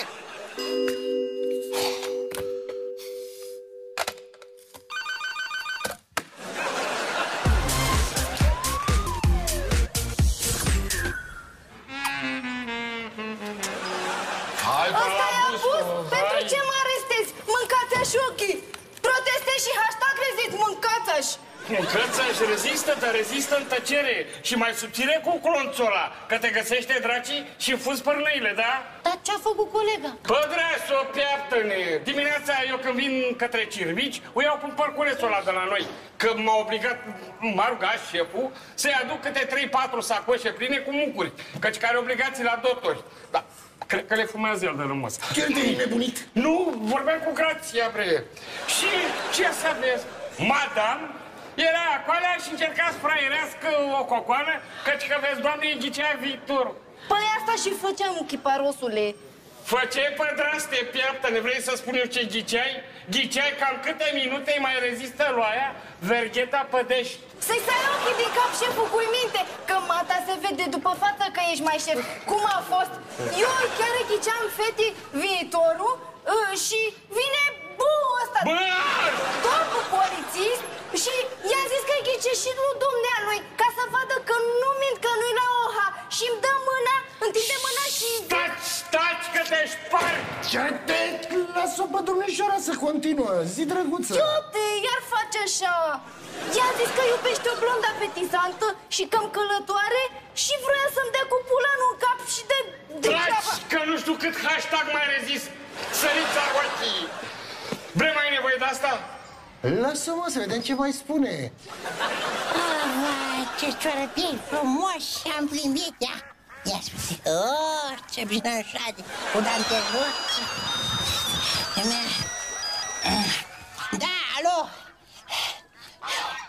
A: Asta e abuz! Pentru ce mă arestezi? Mâncați-și ochii! Protestezi și hashtag rezist, mâncați-și!
G: Mâncați-și rezistă, dar rezistă în tăcere. Și mai subțire cu clonțul ăla, că te găsește dracii și fuzi părnăile, da?
A: Dar ce-a făcut colega?
G: Pădreasă, o piaptă-ne! Dimineața eu când vin către Cirvici, o iau pe parculețul ăla de la noi. Că m-a obligat, m-a rugat șeful să-i aduc câte trei patru sacoșe pline cu mucuri, căci care obligații la doctori. Da. Cred că le fumează el de rămas.
E: Chiar te-ai nebunit?
G: Nu, vorbeam cu grația, bre. Și ce să vezi? Madame era acolo și încerca să fraierească o cocoană, căci că vezi, doamne, îi ghicea viitorul.
A: Păi asta și făceam, chiparosule.
G: Făceai pădraste, piaptă, ne vrei să spun eu ce ghiceai? Ghiceai cam câte minute îi mai rezistă loaia, vergheta pădești.
A: Să-i stai ochii din cap, șeful, cu minte, că mata se vede după față că ești mai șef. Cum a fost? Eu chiar îi ghiceam fetii viitorul uh, și vine buul ăsta, domnul polițist, și i-a zis că îi ghice și lui dumnealui, ca să vadă că nu mint, că nu-i la oha, și îmi dă mâna, întinde mâna și...
G: Stați, stați că te spar!
I: Ce te... Lasă-o pe domnișoara să continuă, zi drăguță.
A: Ciute, iar face așa. I-a zis că iubește o blondă apetizantă și cam călătoare și vrea să-mi dea cu pulanul în cap și de...
G: Dragi, că nu știu cât hashtag mai rezist. Sărița ochii. Vrei mai nevoie de asta?
E: Lasă-mă să vedem ce mai spune.
D: Ah, ce ciorăpii frumoși am primit, da? Ia spune, oh, ce bine așa, cu danteluți. Da, alo?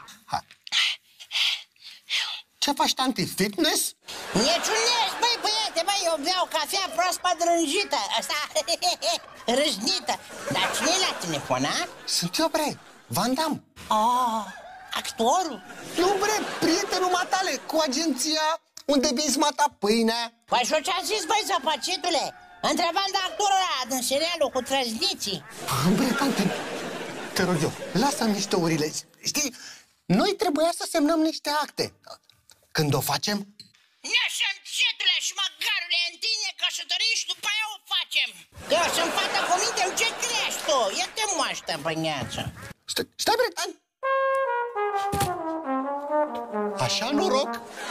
E: Ce faci, tanti? Fitness?
D: Niciun nes, băi, băiete, băi, eu beau cafea proaspăt rânjită. Asta, râșnită. Dar cine-i la telefon, a?
E: Sunt eu, bre, Van Damme.
D: Oh, actorul?
E: Nu, bre, prietenul matale, cu agenția unde vinzi mata pâinea.
D: Păi și ce-a zis, băi, zăpăcitule? Întrebam de actorul ăla din serialul cu trăzniții.
E: Bre, tante, te rog eu, lasă miștourile. Știi, noi trebuia să semnăm niște acte. Când o facem?
D: Neșă încetule și măgarule, în tine căsătorii și după aia o facem. Că eu sunt fată cu minte, ce crești tu? Ia te moaște, băneață.
E: Stai, stai, bre, stai. Așa noroc?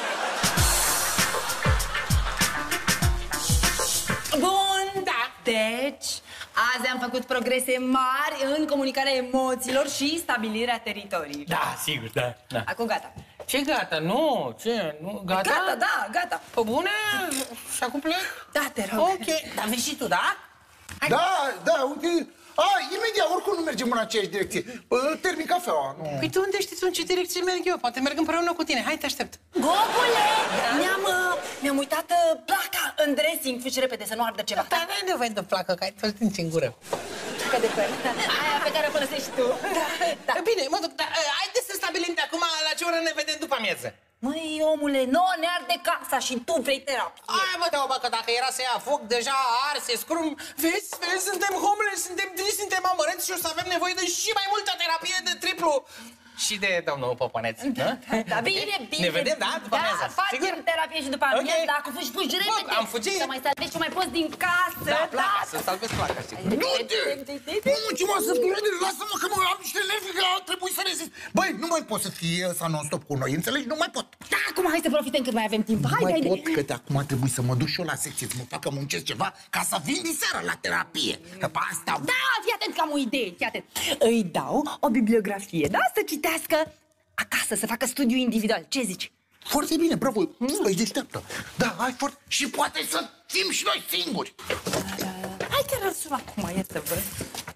K: Bun, da. Deci, azi am făcut progrese mari în comunicarea emoțiilor și stabilirea teritoriului.
G: Da, sigur, da, da.
K: Acum gata.
G: Ce gata? Nu, ce? Nu, gata?
K: Gata, da, gata.
G: Pe bune? Și acum plec?
K: Da, te rog.
G: Ok, dar vezi și tu, da?
I: Hai. Da, da, uite... A, imediat, oricum nu mergem în aceeași direcție. Termin cafeaua. Nu.
G: Păi tu unde știi tu în ce direcție merg eu? Poate merg împreună cu tine. Hai, te aștept.
K: Gogule, mi-am uh, mi-am uitat uh, placa în dressing. Fii repede să nu ardă ceva.
G: Da, n-ai nevoie de placă, că ai tot în gură.
K: Placa de păr. Aia pe care o folosești tu. Da,
G: da. Bine, mă duc, dar uh, haideți să stabilim de acum la ce oră ne vedem după amiază.
K: Măi, omule, nouă ne arde casa și tu vrei terapie.
G: Hai, mă, dau, bă, că dacă era să ia foc, deja arse, scrum. Vezi, vezi, suntem homeless, suntem triști, suntem amărâți și o să avem nevoie de și mai multă terapie de triplu. Și de domnul Poponeț, da?
K: Da, bine, bine.
G: Ne vedem, da? După amiază.
K: Da, facem terapie și după amiază,
G: okay.
K: Dacă fugi, fugi repede.
G: Am fugit.
K: Să mai salvezi ce mai poți din casă.
G: Da, placa, să salvezi placa, știi.
I: Du-te! Mă, ce mă, să lasă-mă că mă am niște nervi, că trebuie să rezist. Băi, nu mai pot să fie ăsta non-stop cu noi, înțelegi? Nu mai pot.
K: Da, acum hai să profităm cât mai avem timp. Hai,
I: nu mai
K: hai,
I: pot, că de acum trebuie să mă duc și eu la secție, să mă facă muncesc ceva, ca să vin din seara la terapie. Că pe asta...
K: Da, fii atent că am o idee, fii atent. Îi dau o bibliografie, da? Să citească acasă, să facă studiu individual. Ce zici?
I: Foarte bine, bravo, îi deșteaptă. Da, hai foarte... Și poate să fim și noi singuri.
K: Hai chiar îl sun acum, ia să văd.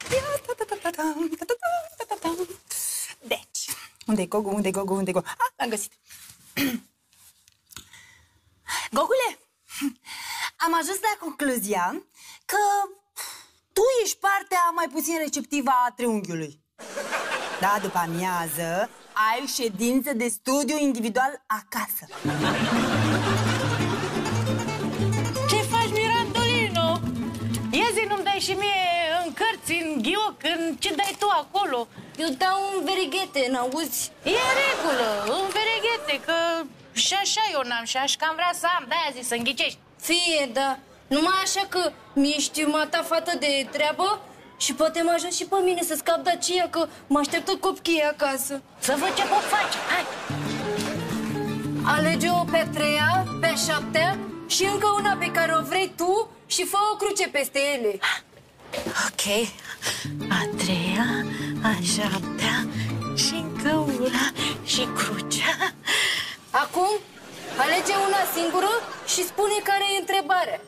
K: Deci, unde-i Gogu, unde-i Gogu, unde-i Gogu? Ah, l-am găsit. Gogule, am ajuns la concluzia că tu ești partea mai puțin receptivă a triunghiului. Da, după amiază ai ședință de studiu individual acasă.
J: Ce faci, Mirandolino? Ia zi, nu-mi dai și mie în cărți, în ghioc, în ce dai tu acolo?
F: Eu dau un verighete, n-auzi?
J: E în regulă, în verighete, că și așa eu n-am și aș cam vrea să am, de-aia zic, să înghicești.
F: Fie, da. Numai așa că mi-ești mata fată de treabă și poate mă ajut și pe mine să scap de aceea, că mă așteptă copiii acasă.
J: Să văd ce pot face, hai!
F: Alege-o pe a treia, pe a șaptea și încă una pe care o vrei tu și fă o cruce peste ele.
J: Ok, a treia, a șaptea și încă una și crucea.
F: Acum, alege una singură și spune care e întrebarea.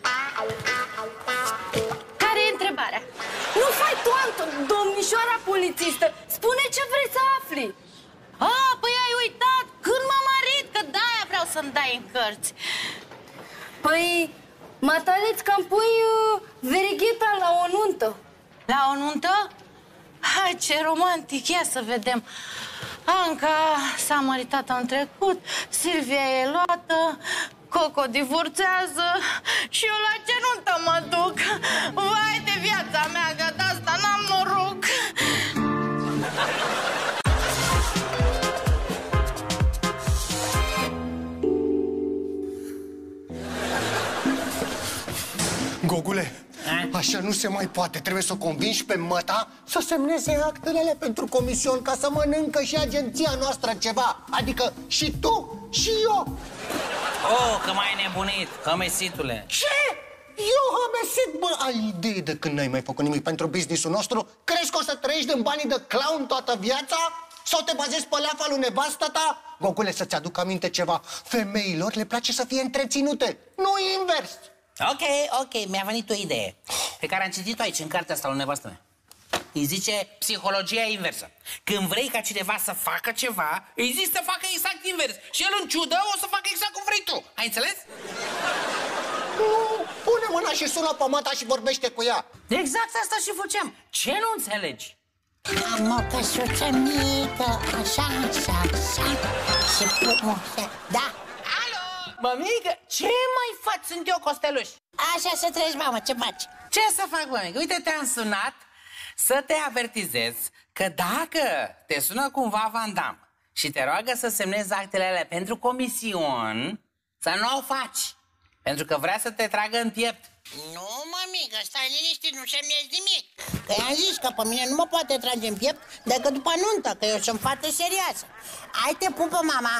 J: Care e întrebarea?
F: Nu fai tu, domnișoara polițistă! Spune ce vrei să afli!
J: Ah, păi ai uitat! Când m-am marit, că de-aia vreau să-mi dai în cărți.
F: Păi, mataleți cam pui uh, verigheta la o nuntă.
J: La o nuntă? Hai, ce romantic, ia să vedem. Anca s-a măritat în trecut, Silvia e luată, Coco divorțează și eu la ce nuntă mă duc? Vai de viața mea, că de asta n-am noroc.
E: Gogule, așa nu se mai poate. Trebuie să o convingi pe măta să semneze actele pentru comision, ca să mănâncă și agenția noastră ceva. Adică și tu și eu.
L: Oh, că m-ai nebunit, hămesitule.
E: Ce? Eu hămesit, bă, ai idee de când n-ai mai făcut nimic pentru business-ul nostru? Crezi că o să trăiești din banii de clown toată viața? Sau te bazezi pe leafa lui nevastă ta? Gogule, să-ți aduc aminte ceva. Femeilor le place să fie întreținute, nu invers.
D: Ok, ok, mi-a venit o idee pe care am citit-o aici, în cartea asta lui nevastă mea. îi zice psihologia inversă. Când vrei ca cineva să facă ceva, îi zici să facă exact invers. Și el în ciudă o să facă exact cum vrei tu. Ai înțeles?
E: Nu, pune mâna și sună pe mata și vorbește cu ea.
D: Exact asta și făceam. Ce nu înțelegi? Am o căsuță mică, așa, așa, așa, și frumoasă, da. Alo! Mămică, ce mai faci? Sunt eu, Costeluș. Așa să treci, mamă, ce faci? Ce să fac, mămică? Uite, te-am sunat să te avertizez că dacă te sună cumva Van Damme și te roagă să semnezi actele alea pentru comision, să nu o faci, pentru că vrea să te tragă în piept. Nu, mămică, stai liniștit, nu semnezi nimic. Că i-am zis că pe mine nu mă poate trage în piept decât după nuntă, că eu sunt fată serioasă. Hai, te pupă, mama.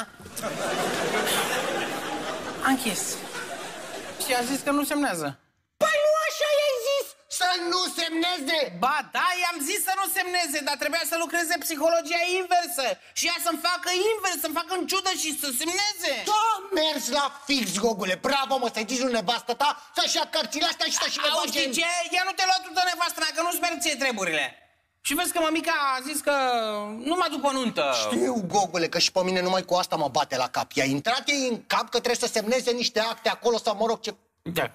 D: A închis. Și a zis că nu semnează.
E: Păi nu așa i-ai zis, să nu semneze.
D: Ba da, i-am zis să nu semneze, dar trebuia să lucreze psihologia inversă. Și ea să-mi facă invers, să-mi facă în ciudă și să semneze.
E: Da, mers la fix, Gogule. Bravo, mă, să-i zici lui nevastă ta să-și ia cărțile astea și să-și le bage.
D: Auzi, ce? Ea nu te lua tu de nevastă mea, că nu-ți merg ție treburile. Și vezi că mămica a zis că nu mă duc pe nuntă.
E: Știu, Gogule, că și pe mine numai cu asta mă bate la cap. I-a intrat ei în cap că trebuie să semneze niște acte acolo sau mă rog ce...
D: Da.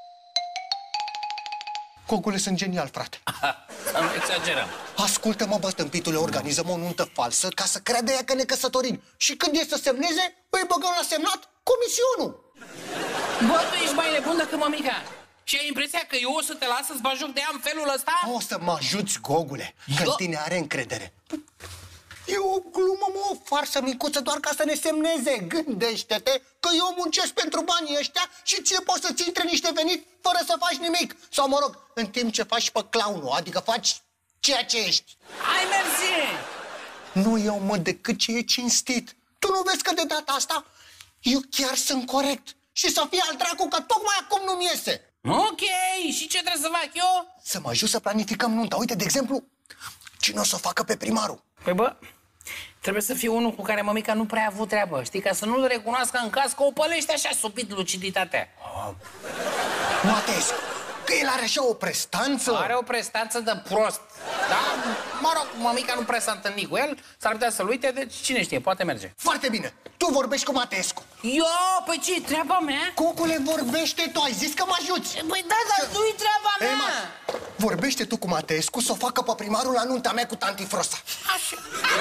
E: Gogule, sunt genial, frate.
D: Am exagerat.
E: Ascultă-mă, bă, stâmpitule, organizăm o nuntă falsă ca să creadă ea că ne căsătorim. Și când e să semneze, îi băgăm la semnat comisionul.
D: Bă, tu ești mai nebun decât mămica. Și ai impresia că eu o să te las să-ți bagi joc de ea în felul ăsta?
E: O să mă ajuți, Gogule, că în tine are încredere. E o glumă, mă, o farsă micuță, doar ca să ne semneze. Gândește-te că eu muncesc pentru banii ăștia și ție poți să-ți intre niște venit fără să faci nimic. Sau, mă rog, în timp ce faci pe clownul, adică faci ceea ce ești.
D: Hai, mersi!
E: Nu eu, mă, decât ce e cinstit. Tu nu vezi că de data asta eu chiar sunt corect. Și să fie al dracu, că tocmai acum nu-mi iese.
D: Ok, și ce trebuie să fac eu?
E: Să mă ajut să planificăm nunta. Uite, de exemplu, cine o să o facă pe primarul?
D: Păi bă, trebuie să fie unul cu care mămica nu prea a avut treabă, știi? Ca să nu-l recunoască în caz că o pălește așa subit luciditatea.
E: Matescu, că el are așa o prestanță.
D: Are o prestanță de prost. Da? Mă rog, mămica nu prea s-a întâlnit cu el, s-ar putea să-l uite, deci cine știe, poate merge.
E: Foarte bine, tu vorbești cu Matescu.
D: Eu? Păi ce, treaba mea?
E: Cocule, vorbește tu, ai zis că mă ajuți.
D: Păi da, dar nu-i treaba mea.
E: Ema, vorbește tu cu Matescu să o facă pe primarul la nunta mea cu tanti Frosa.
D: Așa.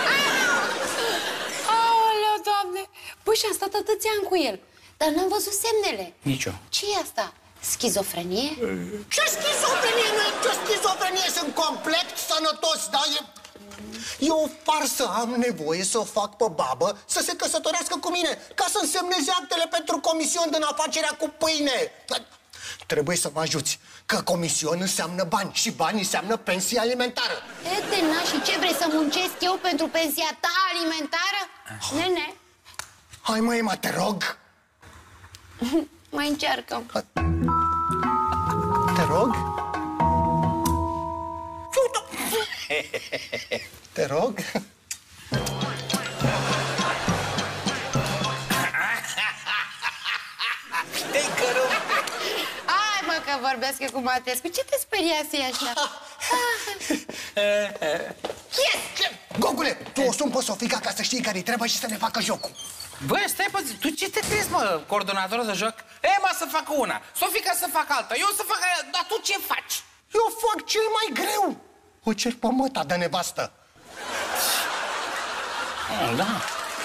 A: Aoleu, Doamne! Păi și-am stat atâția ani cu el, dar n-am văzut semnele.
D: Nici eu.
A: Ce e asta? Schizofrenie?
E: Ce schizofrenie? Nu e ce schizofrenie, sunt complet sănătos, da? E... E o farsă, am nevoie să o fac pe babă să se căsătorească cu mine, ca să însemneze actele pentru comision din afacerea cu pâine. Trebuie să mă ajuți, că comision înseamnă bani și bani înseamnă pensie alimentară.
A: Etena, și ce vrei să muncesc eu pentru pensia ta alimentară? Nene?
E: Hai, mă, Ema, te rog.
A: Mai încearcă.
E: Te rog? Te rog?
D: Ei, cărum!
A: Hai, mă, că vorbesc eu cu Matescu. Ce te speriase așa?
E: Yes! Gogule, tu o sun pe Sofica ca să știi care-i treaba și să ne facă jocul.
D: Băi, stai pe zi, tu ce te crezi, mă, coordonator de joc? Ema să facă una, Sofica să facă alta, eu să fac aia, dar tu ce faci?
E: Eu fac cel mai greu. O cer pe măta de nevastă.
D: Oh, da.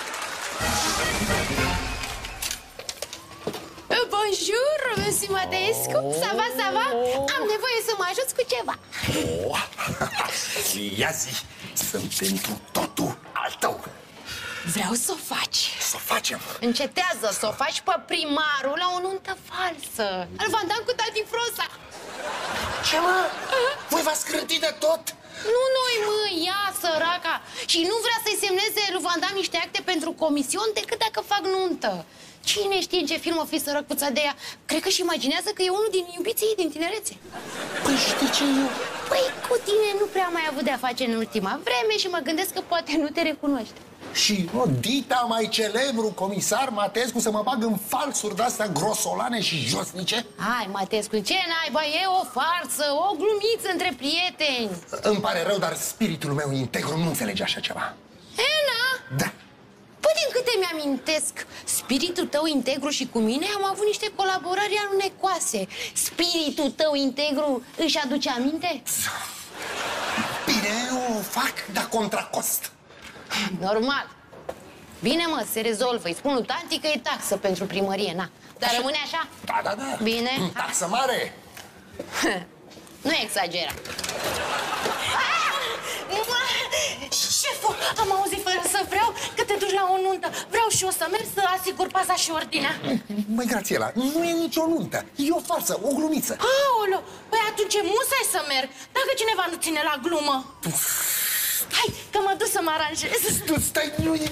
A: Bonjour, monsieur Matescu. Ça va, ça va? Am nevoie să mă ajuți cu ceva.
I: Oh. Ia zi, sunt pentru totul al tău.
A: Vreau să o faci.
I: Să o facem.
A: Încetează să o faci pe primarul la o nuntă falsă. Îl Van Damme cu tati Frosa.
I: Ce, mă? Voi v-ați scrântit de tot?
A: Nu noi, mă, ea, săraca. Și nu vrea să-i semneze lui Van Damme niște acte pentru comision decât dacă fac nuntă. Cine știe în ce film o fi sărăcuța de ea? Cred că și imaginează că e unul din iubiții ei din tinerețe.
E: Păi știi ce eu?
A: Păi cu tine nu prea am mai avut de-a face în ultima vreme și mă gândesc că poate nu te recunoaște.
I: Și o dita mai celebru comisar Matescu să mă bag în falsuri de-astea grosolane și josnice?
A: Hai, Matescu, ce naiba, e o farsă, o glumiță între prieteni.
I: Îmi pare rău, dar spiritul meu integru nu înțelege așa ceva.
A: Ena?
I: Da.
A: Păi, din câte mi-amintesc, spiritul tău integru și cu mine am avut niște colaborări alunecoase. Spiritul tău integru își aduce aminte?
I: Bine, o fac, dar contra cost.
A: Normal. Bine, mă, se rezolvă. Îi spun lui tanti că e taxă pentru primărie, na. Dar
I: așa...
A: rămâne așa?
I: Da, da, da.
A: Bine.
I: Taxă mare.
A: Nu exagera.
J: Șeful, am auzit fără să vreau că te duci la o nuntă. Vreau și eu să merg să asigur paza și ordinea.
I: Măi, Grațiela, nu e nicio nuntă. E o farsă, o glumiță.
J: Aoleo, păi atunci e musai să merg, dacă cineva nu ține la glumă. Hai, că mă duc să mă aranjez.
I: Tu stai, nu e...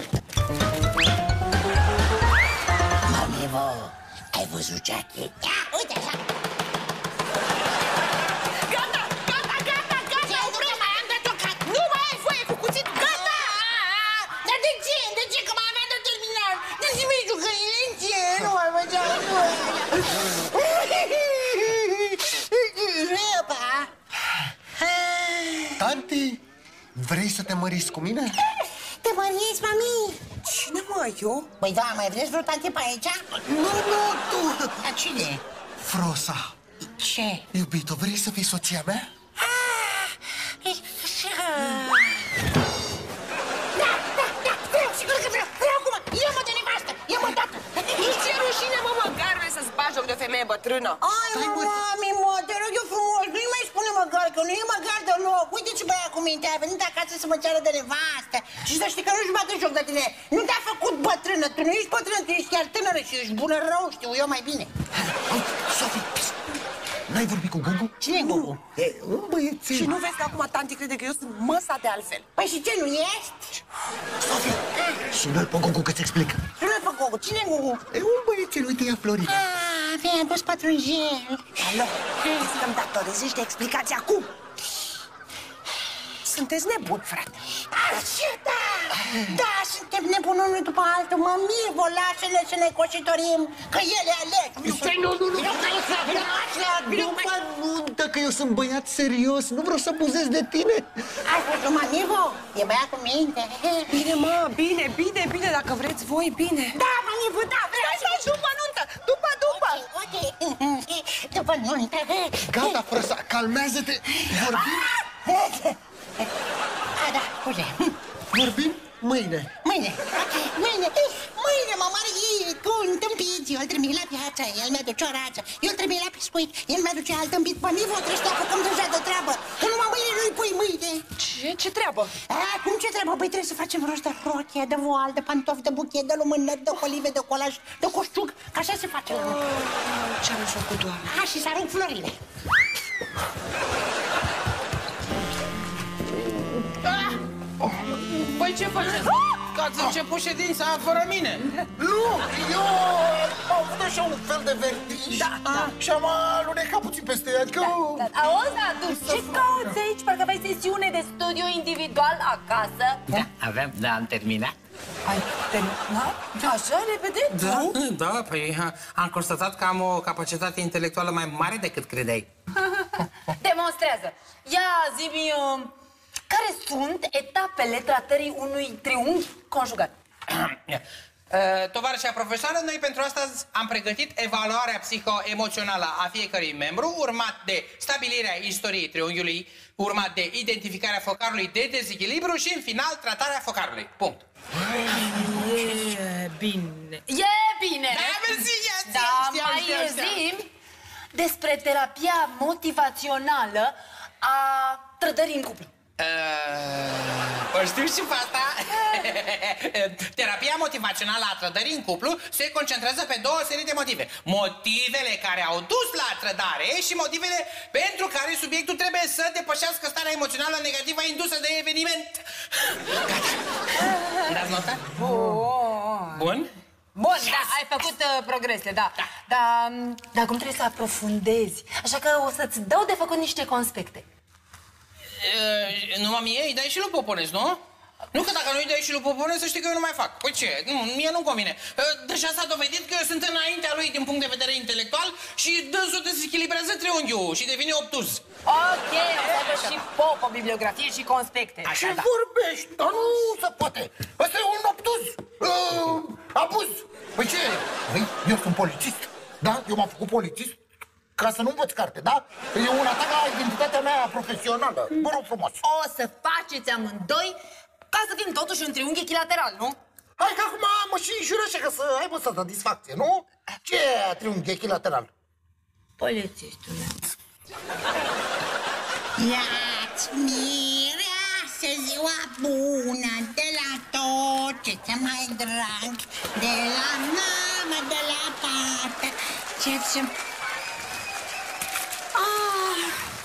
D: Mamivo, ai văzut ce achii? Ia, uite așa.
C: Gata, gata, gata, gata, oprește! Mai am de tocat! Nu mai ai voie cu cuțit, gata!
D: Dar de ce? De ce? Că mai aveam de terminat. De ce mi-ai jucările în ce? Nu mai făceam voie. Răpa!
I: Tanti, vrei să te măriți cu mine?
D: Te măriți, mami?
C: Cine, mă, eu?
D: Păi da, mai vreți vreo tante pe aici?
I: Nu, nu, tu!
D: Dar cine?
I: Frosa.
D: Ce?
I: Iubito, vrei să fii soția mea?
D: Ah, așa... Da, da, da, vreau, sigur că vreau, vreau acum, ia-mă de nevastă, ia-mă tată.
C: Nu-ți e rușine, mă, măcar vrei să-ți bagi joc de o femeie bătrână?
D: Ai, mă, mami, mă, te rog eu frumos, nu-i mai spune măcar, că nu e măcar deloc. Uite ce băiat cu minte, a venit acasă să mă ceară de nevastă. Și să știi că nu-și bate joc de tine. Nu te-a făcut bătrână, tu nu ești bătrână, tu ești chiar tânără și ești bună rău, știu eu mai bine.
I: Sofie, n-ai vorbit cu Gugu?
D: Cine e Gugu?
I: E un băiețel.
C: Și nu vezi că acum tanti crede că eu sunt măsa de altfel?
D: Păi și ce, nu ești?
I: Sofie, sună-l pe Gugu că-ți explică.
D: Sună-l pe Gugu, cine e Gugu?
I: E un băiețel, uite, ia Florina.
D: Ah, mi-a adus patrunjel.
C: Alo, să-mi datorezești explicația acum. Sunteți nebuni, frate.
D: Așa, da! Da, suntem nebuni unul după altul, mămivo, lasă-le să ne cositorim, că ele aleg.
I: Stai, nu, nu, nu! Nu mă nuntă, că eu sunt băiat serios, nu vreau să abuzez de tine.
D: Ai văzut, mămivo? E băiat cu minte.
C: Bine, mă, bine, bine, bine, dacă vreți voi, bine.
D: Da, mămivo, da, vreau să...
C: După nuntă, după, după.
D: Ok, după nuntă.
I: Gata, frăsa, calmează-te, vorbim?
D: A, da, scuze.
I: Vorbim mâine.
D: Mâine, ok, mâine, mâine mă mărit cu un tâmpit, eu îl trimit la piață, el mi-aduce o rață, eu îl trimit la pescuit, el mi-aduce alt tâmpit, pe mine vă trebuie să apucăm deja de treabă, că numai mâine nu-i pui mâine.
C: Ce, ce treabă?
D: A, cum ce treabă? Băi, trebuie să facem rost de rochie, de voal, de pantofi, de buchet, de lumânări, de colive, de colaj, de coșciug, că așa se face la noi.
C: Ce-am făcut, doamne?
D: A, și să arunc florile.
L: Păi ce faceți? Că ați început ședința fără mine.
I: Nu, eu am avut așa un fel de vertij, da, da. Și am alunecat puțin peste ea, că...
F: Da, da. Auzi, Adu, ce cauți aici? Parcă aveai sesiune de studiu individual acasă.
M: Da, aveam, da, am terminat.
C: Ai terminat? Da, așa, repede?
L: Da, da, păi am constatat că am o capacitate intelectuală mai mare decât credeai.
F: Demonstrează. Ia, zi-mi, uh, care sunt etapele tratării unui triunghi conjugat?
L: Uh, Tovarășa profesoară, noi pentru astăzi am pregătit evaluarea psiho-emoțională a fiecărui membru, urmat de stabilirea istoriei triunghiului, urmat de identificarea focarului de dezechilibru și, în final, tratarea focarului. Punct.
H: E bine.
F: E bine!
L: Da, mersi, ia,
F: Da,
L: știam,
F: mai
L: știam, știam.
F: zi despre terapia motivațională a trădării în cuplu.
L: Uh, o știu și pe asta. Terapia motivațională a trădării în cuplu se concentrează pe două serii de motive. Motivele care au dus la trădare și motivele pentru care subiectul trebuie să depășească starea emoțională negativă indusă de eveniment. Gata. L-ați notat? Bun?
F: Bun, da, ai făcut uh, progrese, da. da. Dar da, acum trebuie să aprofundezi. Așa că o să-ți dau de făcut niște conspecte.
L: Uh, numai mie îi dai și lui Poponescu, nu? Nu că dacă nu-i dai și lui Popone, să știi că eu nu mai fac. Păi ce? Nu, mie nu-mi convine. Deja s-a dovedit că eu sunt înaintea lui din punct de vedere intelectual și dânsul dezechilibrează triunghiul și devine obtuz.
H: Ok, o să aibă și Popă, bibliografie și conspecte.
I: Ce vorbești? Dar nu se poate. Ăsta e un obtuz. Uh, abuz. Păi ce? Păi, eu sunt polițist. Da? Eu m-am făcut polițist ca să nu învăț carte, da? E un atac la identitatea mea profesională. Vă rog frumos.
H: O să faceți amândoi ca să fim totuși un triunghi echilateral, nu?
I: Hai că acum mă și jurește ca să aibă satisfacție, nu? Ce e triunghi echilateral?
H: Polițistule.
D: Ia-ți mireasă ziua bună de la tot ce-ți mai drag, de la mamă, de la tată, ce-ți... Ah,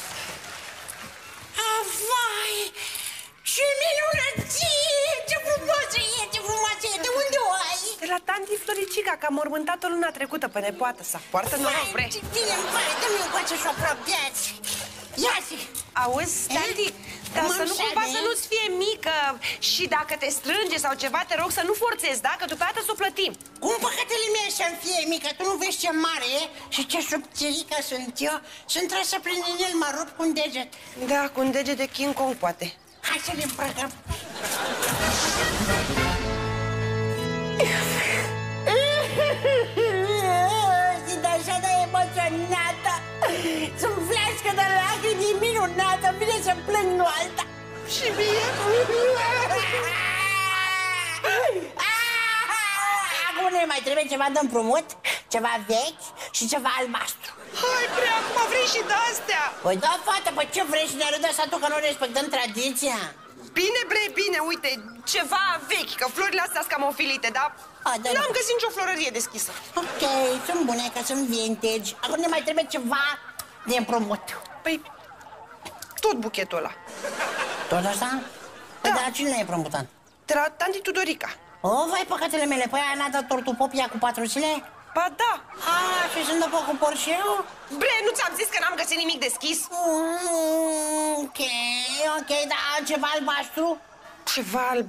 D: ah, vai, ce minunăție, ce frumoasă e, ce frumoasă e, de unde o ai?
C: De la tanti Floricica, că am mormântat-o luna trecută pe nepoată sa. Poartă noroc, bre.
D: Ce bine îmi pare, dă-mi încoace și-o apropiați. Ia-ți!
C: Auzi, tanti, dar să nu cumva să nu-ți fie mică și dacă te strânge sau ceva, te rog să nu forțezi, da? Că după dată s-o plătim.
D: Cum păcatele mele să-mi fie mică? Tu nu vezi ce mare e și ce subțirică sunt eu? Sunt trasă prin inel, mă rup cu un deget.
C: Da, cu un deget de King Kong, poate.
D: Hai să ne îmbrăcăm. Sunt așa de emoționată. Sunt flească de lacrimi minunată. Vine să plâng, nu alta. Și mie? Acum ne mai trebuie ceva de împrumut, ceva vechi și ceva albastru.
C: Hai, bre, acum vrei și de-astea.
D: Păi da, fată, păi ce vrei să ne arăt asta tu că nu respectăm tradiția?
C: Bine, bre, bine, uite, ceva vechi, că florile astea sunt cam ofilite, dar
D: A, da,
C: n-am
D: da.
C: găsit nicio florărie deschisă.
D: Ok, sunt bune, că sunt vintage. Acum ne mai trebuie ceva de împrumut.
C: Păi, tot buchetul ăla.
D: Tot asta? Da. Păi, dar cine l-ai împrumutat?
C: De la tanti Tudorica.
D: O, vai, păcatele mele, păi aia n-a dat tortul popia cu patru zile?
C: Ba da.
D: A, și sunt după cu porșeu?
C: Bre, nu ți-am zis că n-am găsit nimic deschis?
D: Mm, ok, ok, dar ceva albastru?
C: Ceva alb...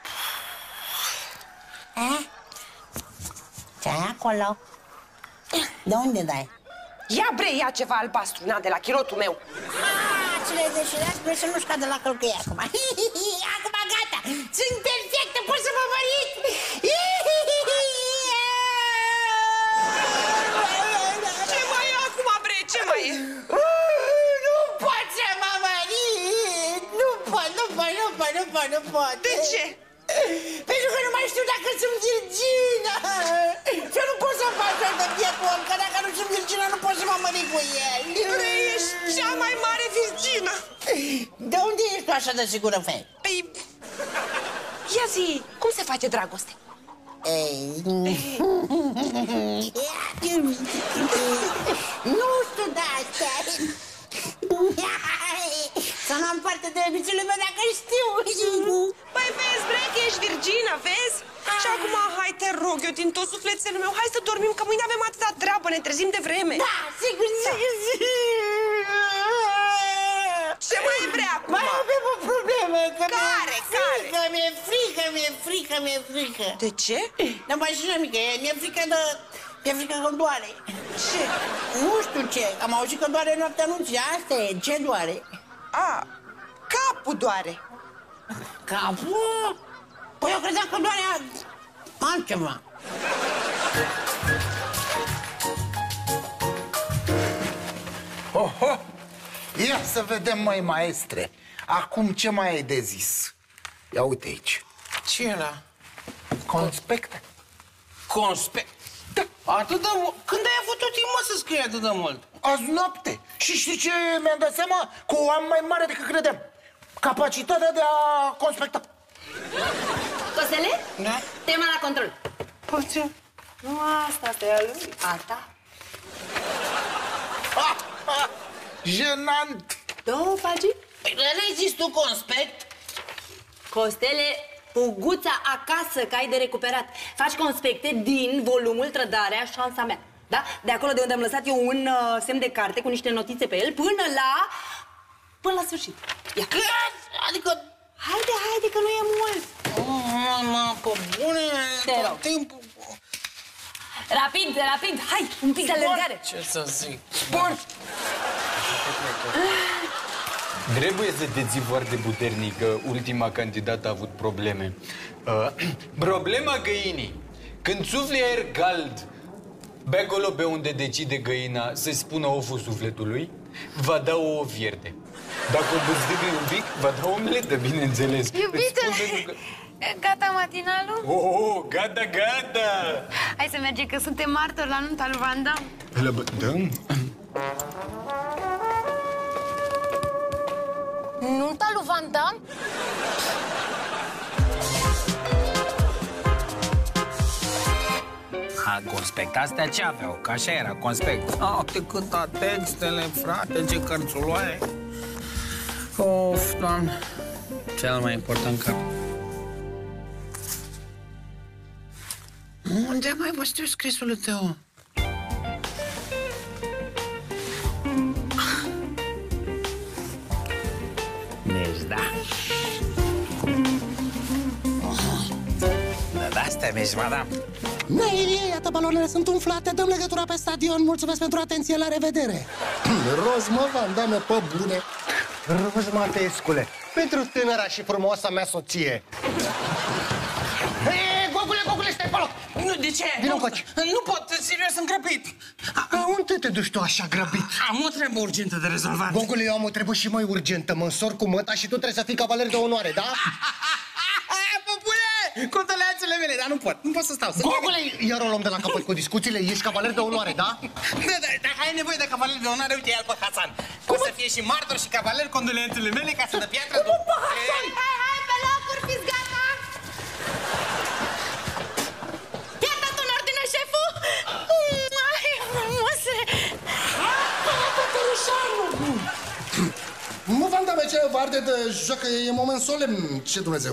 D: Eh? Ce-ai acolo? De unde dai?
C: Ia, bre, ia ceva albastru, na, de la chirotul meu.
D: Ah, cele deșirat, sper să nu-și cadă la călcâie acum. Acum gata, sunt perfectă, pot să mă mărit!
C: Ce mai e acum, bre, ce mai e?
D: Nu pot să mă mărit! Nu pot, nu pot, nu pot, nu pot, nu pot!
C: De ce?
D: Pentru că nu mai știu dacă sunt virgină! Și nu pot să fac fel de bietul om, că dacă nu sunt virgină nu pot să mă mărit cu el!
C: Bre, ești cea mai mare virgină!
D: De unde ești tu așa de sigură, fei?
C: Păi... Ia zi, cum se face dragoste?
D: Ei... Nu știu de-astea! Să nu am parte de obiceiul meu dacă știu!
C: Păi vezi, bre, că ești virgină, vezi? Și acum, hai, te rog, eu din tot sufletul meu, hai să dormim, că mâine avem atâta treabă, ne trezim de vreme.
D: Da, sigur, sigur,
C: Ce mai e, bre, acum?
D: Mai avem o problemă, că
C: Care, care?
D: Mi-e frică, mi-e frică, mi-e frică.
C: De ce?
D: De mașină mică, mi-e frică de... Mi-e frică că doare.
C: Ce?
D: Nu știu ce, am auzit că doare noaptea nunții, asta e, ce doare?
C: A, capul doare.
D: Capul? Păi eu credeam că doare altceva.
I: Oho! Ia să vedem, măi, maestre. Acum ce mai ai de zis? Ia uite aici.
L: Ce e ăla?
I: Conspecte.
L: Conspect?
I: Da.
L: Atât de mult? Când ai avut tot timp, mă, să scrii atât de mult?
I: Azi noapte. Și știi ce mi-am dat seama? Că o am mai mare decât credeam. Capacitatea de a conspecta.
H: Cosele?
L: Da?
H: Tema la control.
C: Păi, nu asta, asta e a lui.
H: Asta?
I: Ah, ah, jenant.
H: Două pagini?
L: Păi n-ai zis tu conspect?
H: Costele, puguța acasă, că ai de recuperat. Faci conspecte din volumul Trădarea, șansa mea. Da? De acolo de unde am lăsat eu un uh, semn de carte cu niște notițe pe el, până la... până la sfârșit. Ia.
L: Adică
K: Haide, haide, că nu e mult.
L: Mama, pe bune, tot timpul...
F: Rapid, rapid, hai, un pic de alergare.
L: Ce să zic? Sport!
B: Trebuie să te ții foarte puternic, că ultima candidată a avut probleme. Uh, problema găinii. Când sufli aer cald, pe acolo pe unde decide găina să-i spună oful sufletului, va da o vierde. Dacă o băzdâgăi un pic, va da o omletă, bineînțeles.
A: Iubitele, că... gata matinalul?
B: Oh, oh, gata, gata!
A: Hai să mergem, că suntem martori la nunta lui Van Damme.
B: La bă... Da?
J: Nunta lui Van Damme?
M: A, conspect, astea ce aveau? Că așa era, conspect.
L: Oh, te cânta textele, frate, ce cărțuloaie. Of, Doamne, cel mai important cap. Unde mai văzut eu scrisul tău?
M: Deci, da. Da, asta mergi, madame.
E: Neirie, iată, balonele sunt umflate, dăm legătura pe stadion, mulțumesc pentru atenție, la revedere! Roz, mă, Van Damme, pe bune! Roz, Mateescule, pentru tânăra și frumoasa mea soție! Hei, Gogule, Gogule, stai pe loc!
L: Nu, de ce?
E: Vino încoace!
L: Nu pot, serios, sunt grăbit!
E: Unde te duci tu așa grăbit?
L: Am o treabă urgentă de rezolvat!
E: Gogule, eu am o treabă și mai urgentă, mă însor cu măta și tu trebuie să fii cavaler de onoare, da?
L: Conteleațele mele, dar nu pot, nu pot să stau. Să
E: Gogule, iar o luăm de la capăt cu discuțiile, ești cavaler de onoare, da?
L: Da, da, dacă ai nevoie de cavaler de onoare, uite, ia-l pe Hasan. Poate să fie și martor și cavaler, condoleanțele mele, ca să dă piatră.
A: Cum pe Hasan? Hai, hai, pe locuri, fiți gata! Ia dat în ordine, șeful! Ai, frumose!
I: Nu v-am dat ce varde de joacă, e moment solemn, ce Dumnezeu.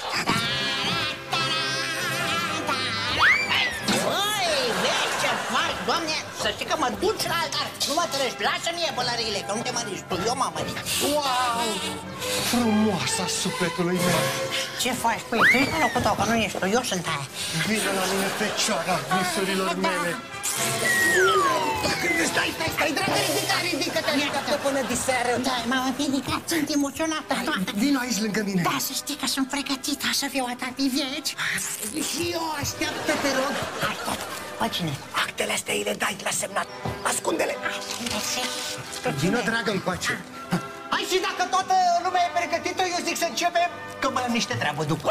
D: Băi, vezi ce faci, Doamne, să știi că mă duci la altar. Nu mă trăiești, lasă-mi pălăriile, că nu te măriști tu, eu m-am mărit.
E: Wow! Frumoasa sufletului meu!
D: Ce faci? Păi, tu ești pe locul tău, că nu ești tu, eu sunt aia.
E: Vine la mine fecioara visurilor mele! Stai, stai, stai, dragă, ridică, ridică-te, ridică-te până diseară!
D: Da, m-am împiedicat, sunt emoționată.
E: Vino aici lângă mine!
D: Da, să știi că sunt pregătită să fiu a ta vieci.
E: Și eu așteaptă, te rog!
D: Aștept. Pe cine?
E: Actele astea îi le dai la semnat. Ascunde-le! Vino, dragă, încoace! Hai, și dacă toată lumea e pregătită, eu zic să începem, că mai am niște treabă după.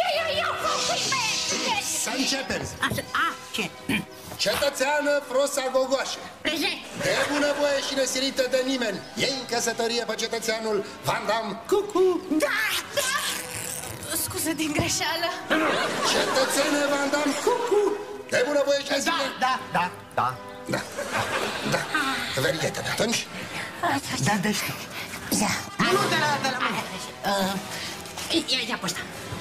E: Să începem!
D: A, ce?
I: Cetățeană Frosa Gogoașe,
D: Prezent.
I: de bunăvoie și nesilită de nimeni, iei în căsătorie pe cetățeanul Van Damme. Cucu!
A: Da, da! Scuze din greșeală.
I: Cetățene Van Damme, cucu! De bunăvoie și nesilită.
E: Da, da, da,
I: da. Da, da. Verighete, de atunci?
E: Da, deci tu.
D: Ia.
E: Nu, de la, de la mine.
D: Ia, ia pe ăsta.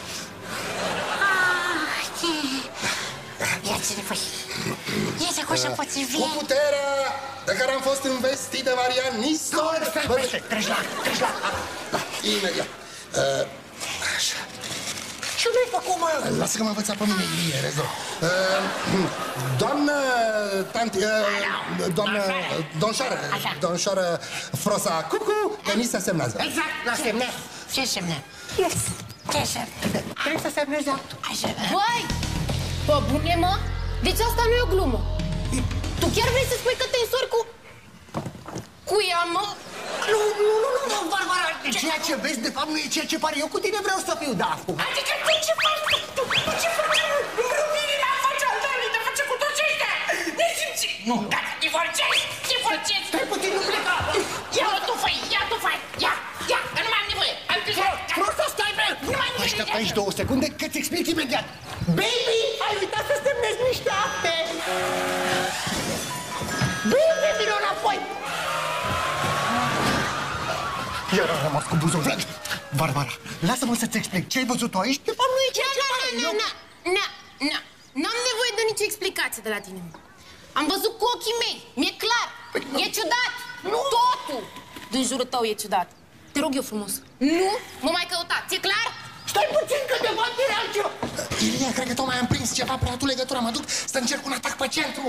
D: Ia ține, păi. Ia să coșă potrivit.
I: Cu puterea de care am fost investit de Marian Nistor.
E: Treci la, treci la.
I: Da, imediat. Așa.
E: Ce nu-i făcut, mă?
I: Lasă că m-a învățat pe mine, Ilie, rezolv. Doamnă, tanti, doamnă, donșoară, donșoară Frosa, cucu, că mi se semnează.
E: Exact, la semnat.
D: Ce semne? Ce semne?
E: Trebuie să semnezi actul.
J: Băi! Bă, bune, mă? Deci asta nu e o glumă. Tu chiar vrei să spui că te însori cu... cu ea, mă?
E: Nu, nu, nu, nu, nu, Barbara, ceea ce vezi, de fapt, nu e ceea ce pare. Eu cu tine vreau să fiu, da, acum.
C: Adică tu ce faci? Tu, tu ce faci? Rubirile a face altarii, te face cu toți ăștia! Ne simți? Nu, gata, divorțezi, divorțezi!
E: Stai puțin, nu pleca!
C: Ia tu fai, ia tu fai, ia, ia, că nu mai am nevoie, am plecat!
E: Prost, stai, bre!
C: Nu mai am nevoie!
E: Așteaptă aici două secunde, că-ți explic imediat. Baby, ai uitat să semnezi niște acte! Baby, vino înapoi! Iar am rămas cu buzul. Barbara, lasă-mă să-ți explic. Ce ai văzut tu aici? De fapt, nu e ceea ce pare.
J: Na, na, na, na, n-am nevoie de nicio explicație de la tine. Am văzut cu ochii mei. Mi-e clar. E ciudat. Nu. Totul din jurul tău e ciudat. te rog eu frumos. Nu mă mai căutați, e clar?
I: Stai puțin că te va tine altceva! Ilia, cred că tocmai am prins ceva prea tu legătura. Mă duc să încerc un atac pe centru.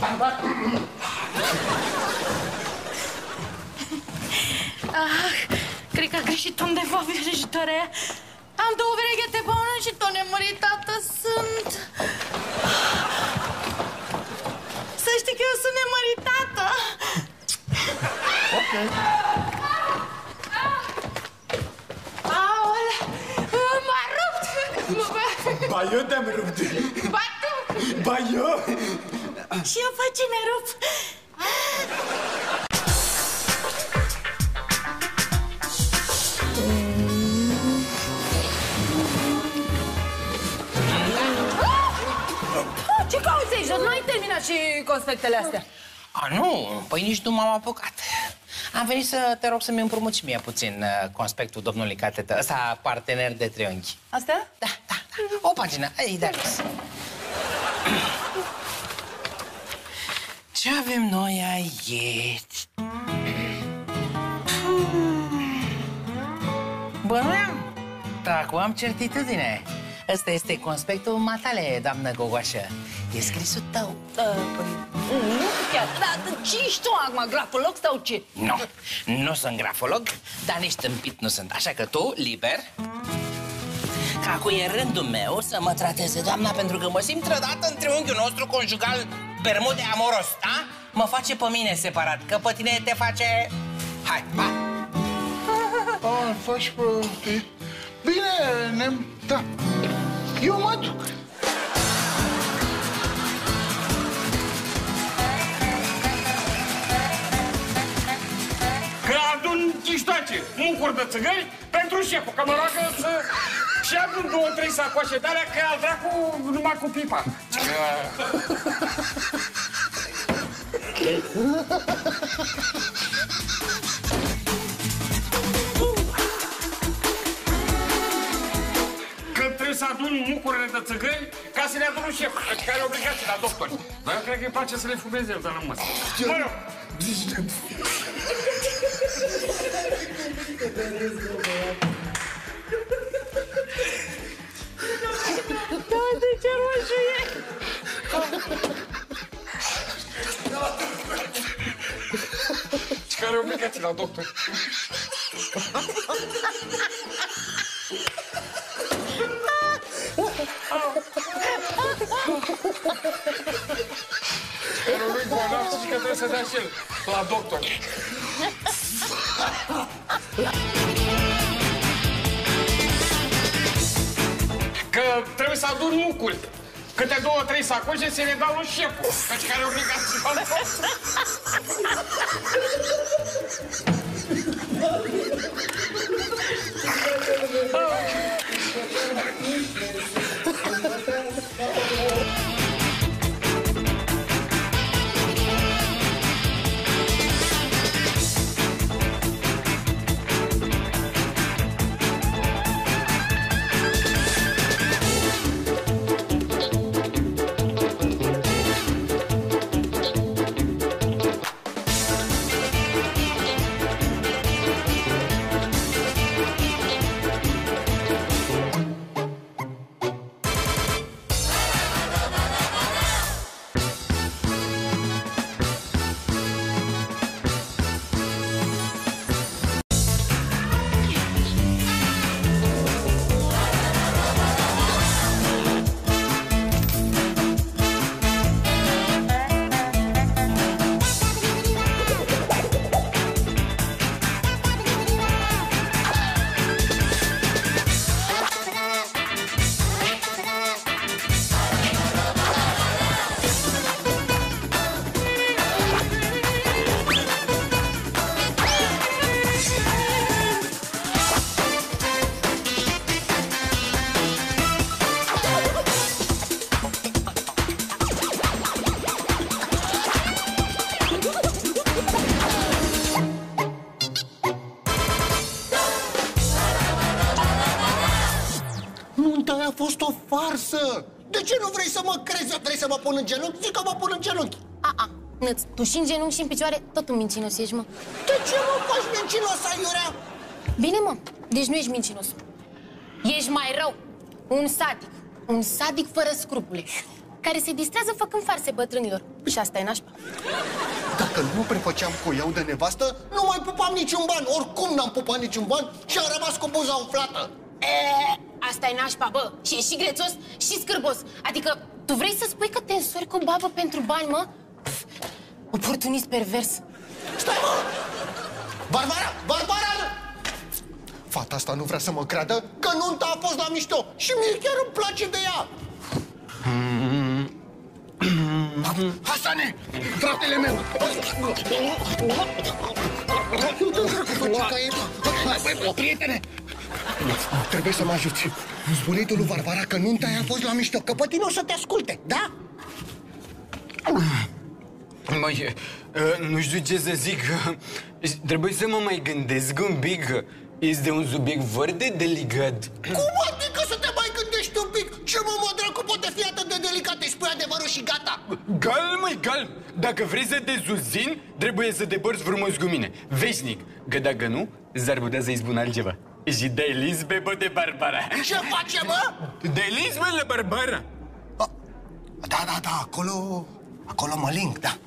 J: Ah, cred că a greșit undeva vrăjitoarea aia. Am două vereghete pe una și tot nemăritată sunt. Să știi că eu sunt nemăritată.
I: Ok.
J: Aole, m-a rupt.
B: Ba eu te-am rupt.
J: Ba tu.
B: Ba eu.
J: Și eu fac ce mi-a rupt.
K: Ce cauți aici? Nu ai terminat și conspectele astea?
D: A, nu, păi nici nu m-am apucat. Am venit să te rog să-mi împrumuți mie puțin uh, conspectul domnului catetă, ăsta partener de triunghi.
K: Asta?
D: Da, da, da. O pagină, ei, de jos. Ce avem noi aici? Bănuiam, dar acum am certitudine. Ăsta este conspectul matale, doamnă Gogoașă. E scrisul tău.
K: Da, păi... Nu chiar, dar ce ești tu acum, grafolog sau ce?
D: Nu, nu sunt grafolog, dar nici tâmpit nu sunt. Așa că tu, liber, că acum e rândul meu să mă trateze doamna, pentru că mă simt trădată în triunghiul nostru conjugal bermude amoros, da? Mă face pe mine separat, că pe tine te face... Hai, pa!
I: A, faci pe... Bine, ne... Da. Eu mă duc.
G: Că adun chiștoace, muncuri de țigări pentru șeful, că mă roagă să... Și adun două, trei sacoașe de alea, că al dracu numai cu pipa. Că trebuie să adun mucurile de țigări ca să le adun șeful, care e obligație la doctori. Dar eu cred că îi place să le fumeze el, dar nu mă Mă rog.
K: Da, de ce roșu e?
G: Și care e obligație la doctor. Care nu-i bolnav, zici că trebuie să dea și el la doctor. Că trebuie să adun mucuri. Câte două, trei sacoșe se le dau lui șeful. Căci care e obligație la doctor.
E: A fost o farsă! De ce nu vrei să mă crezi? Trebuie să mă pun în genunchi? Zic că mă pun în genunchi!
J: A-a, Năț, tu și în genunchi și în picioare, tot în mincinos ești, mă.
E: De ce mă faci mincinos, aiurea?
J: Bine, mă, deci nu ești mincinos. Ești mai rău. Un sadic. Un sadic fără scrupule, care se distrează făcând farse bătrânilor. Și asta e nașpa.
E: Dacă nu mă prefăceam cu eu de nevastă, nu mai pupam niciun ban. Oricum n-am pupat niciun ban și am rămas cu buza umflată.
J: E, asta e nașpa, bă. Și e și grețos și scârbos. Adică, tu vrei să spui că te însori cu o babă pentru bani, mă? Pf, oportunist pervers.
E: Stai, mă! Barbara! Barbara! Fata asta nu vrea să mă creadă că nunta a fost la mișto și mie chiar îmi place de ea.
I: Hasane, fratele meu! Prietene!
E: Trebuie să mă ajuți. Spune-i tu lui Varvara că nunta aia a fost la mișto, că pe tine o să te asculte, da?
B: Măi, nu știu ce să zic. Trebuie să mă mai gândesc un pic. Este un subiect foarte delicat.
E: Cum adică să te mai gândești un pic? Ce mă, mă, dracu, poate fi atât de delicat? Îi spui adevărul și gata.
B: Calm, măi, calm. Dacă vrei să te susțin, trebuie să te porți frumos cu mine. Veșnic. Că dacă nu, s-ar putea să-i spun altceva. Și dai lis pe de Barbara.
E: Ce face, mă?
B: Dai lis, mă, la Barbara.
E: Da, da, da, acolo... Acolo mă link, da.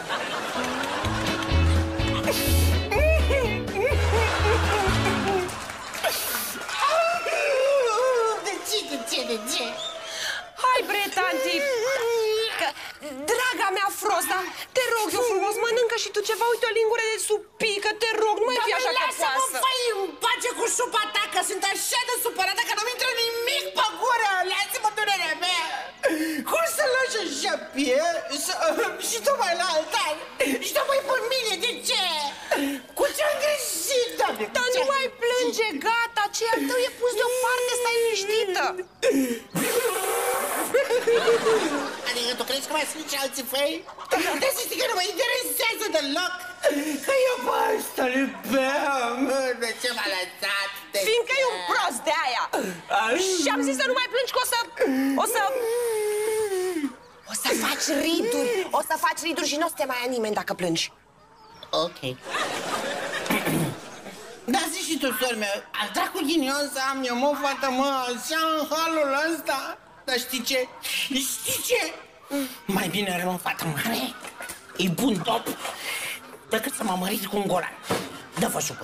D: De ce, de ce, de ce?
C: Hai, bre, tanti! Că, draga mea, Frosta, te rog eu frumos, mănâncă și tu ceva, uite o lingură de supică, te rog, nu mai fi așa căpoasă.
D: Lasă-mă, făi, în pace cu supa ta, că sunt așa de supărată că nu-mi intră nimic pe gură. Lasă-mă, durerea mea. Cum să lași așa pie? Și tu mai la altar? Și tu mai pe mine, de ce? Cu ce-am greșit, Doamne?
C: Dar nu mai plânge, gata, ce al tău e pus deoparte, stai liniștită.
D: Adică tu crezi că mai sunt și alții făi? Dar să știi că nu mă interesează deloc. Că eu pe ăsta îl beam. De ce m-a lăsat?
C: Fiindcă e un prost de aia. Și am zis să nu mai plângi, că o să... O să... O să faci riduri. O să faci riduri și nu o să te mai ia nimeni dacă plângi.
D: Ok. Dar zici și tu, sor meu, al dracu ghinion să am eu, mă, fată, mă, așa în halul ăsta. Dar știi ce? Știi ce? Mai bine rămân fată mare, e bun top, decât să mă mărit cu un golan. Dă-vă șupă.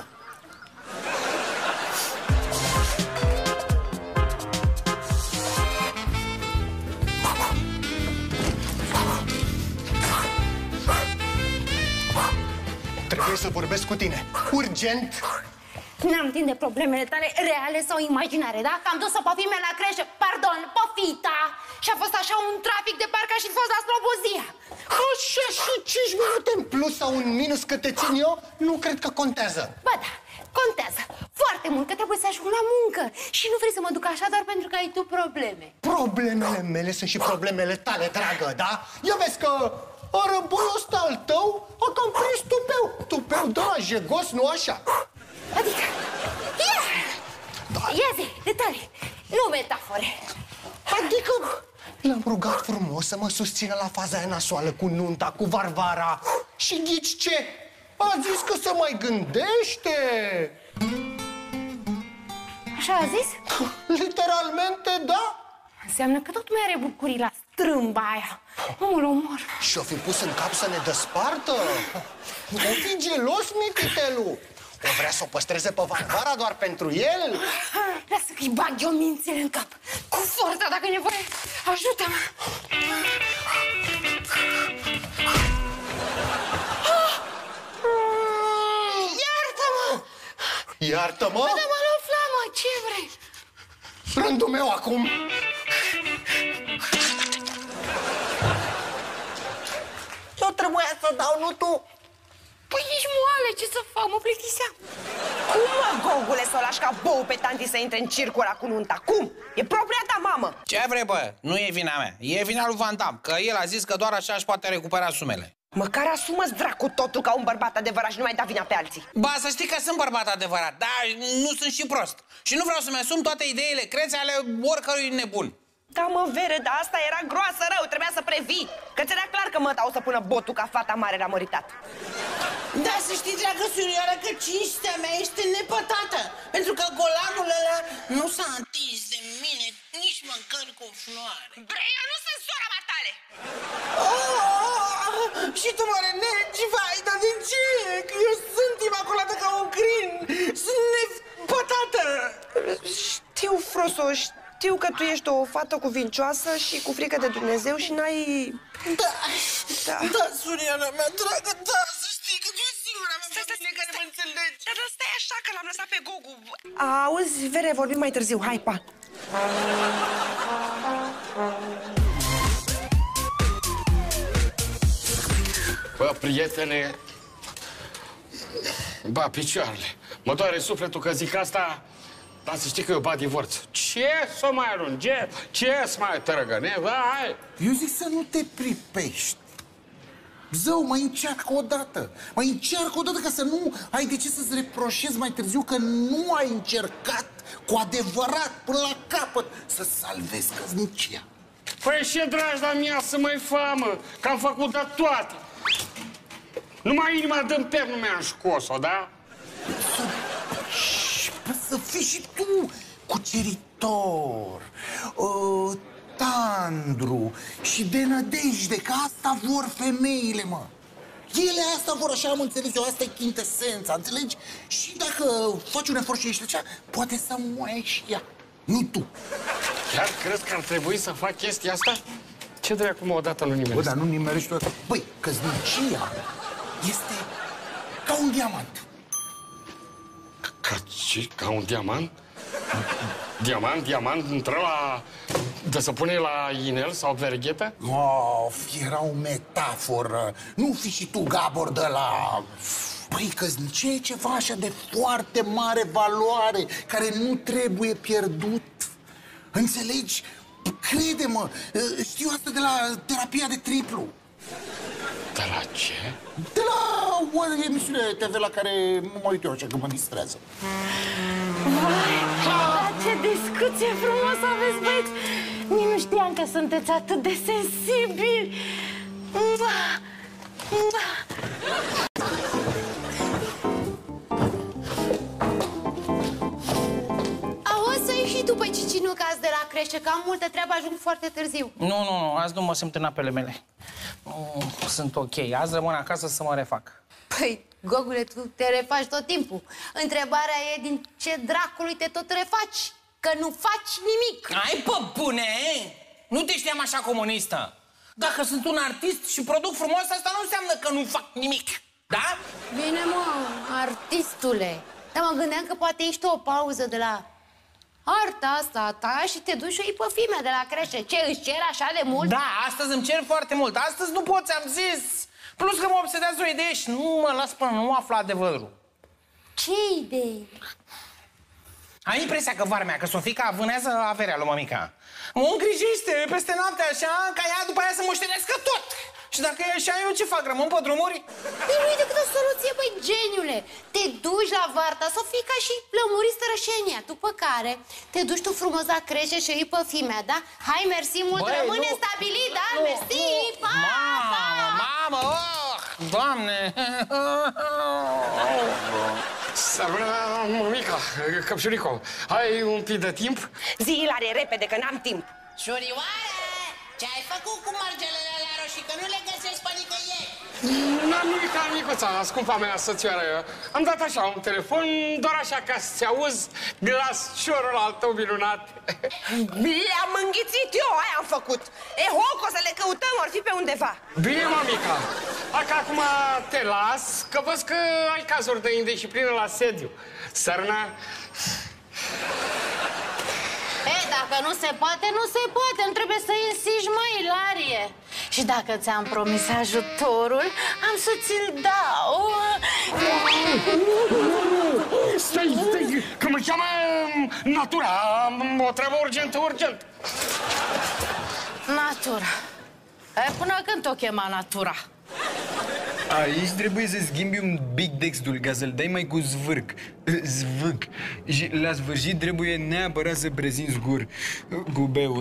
E: Trebuie să vorbesc cu tine. Urgent.
A: N-am timp de problemele tale reale sau imaginare, da? Că am dus-o pe fimea la creșă, pardon, pe fita. Și a fost așa un trafic de parcă aș fi fost la Slobozia.
E: Așa și cinci minute în plus sau în minus că te țin eu, nu cred că contează.
A: Ba da, contează foarte mult, că trebuie să ajung la muncă. Și nu vrei să mă duc așa doar pentru că ai tu probleme.
E: Problemele mele sunt și problemele tale, dragă, da? Ia vezi că răbunul ăsta al tău a cam prins tupeu. Tupeu, da, jegos, nu așa?
A: Adică, ia! Da. Ia zi, detalii, nu metafore.
E: Adică l-am rugat frumos să mă susțină la faza aia nasoală cu nunta, cu Varvara. Și ghici ce? A zis că se mai gândește.
A: Așa a zis?
E: Literalmente, da.
A: Înseamnă că tot mai are bucurii la strâmba aia. Omul omor.
E: Și-o fi pus în cap să ne despartă? O fi gelos, mititelu. O vrea să o păstreze pe Varvara doar pentru el?
A: Lasă că-i bag eu mințile în cap. Cu forța, dacă e nevoie. Ajută-mă! Iartă-mă!
E: Iartă-mă?
A: Bă, dar m-a luat flamă, ce vrei?
E: Rândul meu acum.
D: Eu trebuia să dau, nu tu.
A: Păi ești moale, ce să fac? Mă plictiseam.
C: Cum, mă, Gogule, să o lași ca bou pe tanti să intre în circul ăla cu nunta? Cum? E propria ta mamă.
M: Ce vrei, bă? Nu e vina mea. E vina lui Van Damme, că el a zis că doar așa își poate recupera sumele.
C: Măcar asumă-ți, dracu, totul ca un bărbat adevărat și nu mai da vina pe alții.
M: Ba, să știi că sunt bărbat adevărat, dar nu sunt și prost. Și nu vreau să-mi asum toate ideile crețe ale oricărui nebun.
C: Da, mă, vere, dar asta era groasă rău, trebuia să previi. Că ți era clar că măta o să pună botul ca fata mare la măritat.
L: Da, să știi, dragă surioară, că cinstea mea este nepătată. Pentru că golanul ăla nu s-a întins de mine nici măcar cu o floare.
C: Bre, eu nu sunt sora matale!
L: Oh, și tu mă renegi, vai, dar de ce? Că eu sunt imaculată ca un crin. Sunt nepătată.
C: Știu, Froso, știu că tu ești o fată cuvincioasă și cu frică de Dumnezeu și n-ai...
L: Da,
C: da,
L: da, surioara mea dragă, da, să știi că tu e singura mea familie care mă înțelegi.
C: Dar stai așa că l-am lăsat pe Gogu. Auzi, Vere, vorbim mai târziu, hai, pa!
G: Bă, prietene, ba, picioarele, mă doare sufletul că zic asta, dar să știi că eu bat divorț. Ce să mai arunge? Ce să mai tărăgăne? Hai!
I: Eu zic să nu te pripești. Zău, mai încearcă o dată. Mai încearcă o dată ca să nu ai de ce să-ți reproșezi mai târziu că nu ai încercat cu adevărat până la capăt să salvezi căsnicia.
G: Păi și dragea mea să mai famă, că am făcut de toate. Numai inima dă-mi pernă mi-am scos-o, da?
I: Bă, să fii și tu cuceritor, uh, tandru și de nădejde, că asta vor femeile, mă. Ele asta vor, așa am înțeles eu, asta e chintesența, înțelegi? Și dacă faci un efort și ești așa, poate să moare și ea, nu tu.
G: Chiar crezi că ar trebui să fac chestia asta? Ce dracu mă odată nu nimerești?
I: Bă, dar nu nimerești tu. Băi, căsnicia este ca un diamant.
G: Ca ce? Ca un diamant? Diamant, diamant, intră la... de să pune la inel sau verghetă?
I: Of, era o metaforă. Nu fi și tu Gabor de la... Păi, căsnicia e ceva așa de foarte mare valoare, care nu trebuie pierdut. Înțelegi? Crede-mă, știu asta de la terapia de triplu.
G: De la ce?
I: De la o emisiune T V la care nu mă uit eu așa, că mă distrează.
J: Ce discuție frumoasă aveți, băieți! Nici nu știam că sunteți atât de sensibili!
A: Auzi, să ieși și tu, păi, Cicinuca, azi de la crește, că am multă treabă, ajung foarte târziu.
M: Nu, nu, nu, azi nu mă simt în apele mele. Nu sunt ok. Azi rămân acasă să mă refac.
A: Păi, Gogule, tu te refaci tot timpul. Întrebarea e din ce dracului te tot refaci, că nu faci nimic.
M: Ai, pe bune! Nu te știam așa comunistă. Dacă sunt un artist și produc frumos, asta nu înseamnă că nu fac nimic. Da?
A: Bine, mă, artistule. Dar mă gândeam că poate ești o pauză de la arta asta a ta și te duci și o iei pe fimea de la crește. Ce, îți cer așa de mult?
M: Da, astăzi îmi cer foarte mult. Astăzi nu pot, ți-am zis. Plus că mă obsedează o idee și nu mă las până nu aflu adevărul.
A: Ce idee?
M: Am impresia că vara mea, că Sofica vânează averea lui mămica. Mă îngrijește peste noapte așa, ca ea după aia să moștenească tot. Și dacă e așa, eu ce fac? Rămân pe drumuri?
A: Păi nu-i decât o soluție, băi, geniule. Te duci la varta Sofica și lămuriți tărășenia. După care te duci tu frumos la crește și o iei pe fimea, da? Hai, mersi mult,
M: Băi,
A: rămâne
M: nu,
A: stabilit, da?
M: nu,
A: Mersi,
M: nu.
A: pa,
M: Mamă,
A: pa!
M: mamă, oh, Doamne!
G: Sărmână, mica, căpșurico, ai un pic de timp?
C: Zi, Ilare, repede, că n-am timp.
D: Surioară, ce-ai făcut cu margelele la roșii, că nu le găsesc pe nicăieri?
G: N-am nimic, micuța, scumpa mea sățioară. Am dat așa un telefon, doar așa ca să-ți auzi glasciorul al tău minunat.
C: Le-am înghițit eu, aia am făcut. E, hoc, o să le căutăm, or fi pe undeva.
G: Bine, mamica, dacă acum te las, că văd că ai cazuri de indisciplină la sediu. Sărna...
J: E, dacă nu se poate, nu se poate. Nu trebuie să insiști, mă, Ilarie. Și dacă ți-am promis ajutorul, am să ți-l dau.
G: Stai, stai, că mă cheamă natura. Am o treabă urgentă, urgent.
J: Natura. E, până când o chema natura?
B: Aici trebuie să schimbi un big textul ca să-l dai mai cu zvârc. Zvâc. Și la sfârșit trebuie neapărat să prezinți gur cu beul.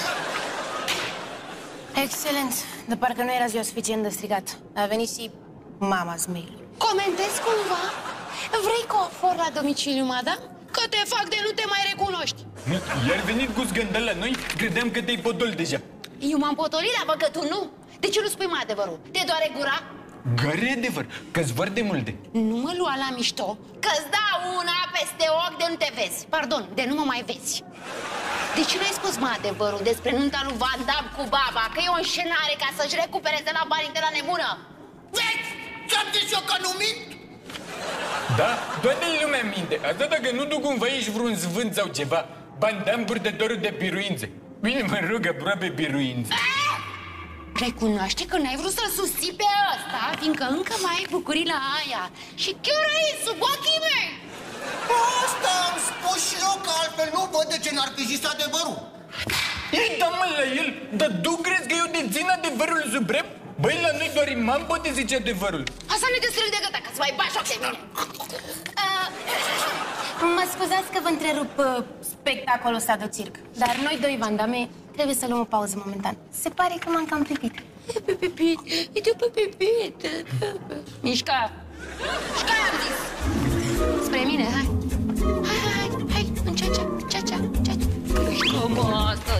J: Excelent. De parcă nu era ziua suficient de strigat. A venit și mama zmeilui.
A: Comentezi cumva? Vrei coafor la domiciliu, madame? Că te fac de nu te mai recunoști.
B: Iar venit cu scandal la noi, credeam că te-ai potol deja.
A: Eu m-am potolit, dar văd că tu nu. De ce nu spui mai adevărul? Te doare gura?
B: Gare adevăr, că-s foarte multe.
A: Nu mă lua la mișto, că-ți dau una peste ochi de nu te vezi. Pardon, de nu mă mai vezi. De ce n-ai spus mai adevărul despre nunta lui Van Damme cu baba? Că e o înșenare ca să-și recupereze la banii de la nebună?
E: Vezi? Ți-am zis eu că nu mint?
B: Da, toată lumea minte. Asta dacă nu tu cumva ești vreun sfânt sau ceva. Van Damme, purtătorul de biruințe. Bine, mă rog, aproape biruințe.
A: Recunoaște că n-ai vrut să-l susții pe ăsta, fiindcă încă mai ai bucurii la aia. Și chiar aici, sub ochii mei.
E: Asta am spus și eu, că altfel nu văd de ce n-ar fi zis adevărul.
B: Ei, da mă la el, dar tu crezi că eu dețin adevărul suprem? Băi, la noi doar imam poate zice adevărul.
A: Asta nu te strâng de gata, că-ți mai bagi joc de mine.
J: Uh, mă scuzați că vă întrerup uh, spectacolul ăsta de circ, dar noi doi, Van Damme, trebuie să luăm o pauză momentan. Se pare că m-am cam pripit.
A: Pe pipit, e după pipit. Mișca. Mișca, am zis. Spre mine, hai. Hai, hai, hai, hai, în cea-cea, cea-cea, cea-cea. Mișcă-mă, asta.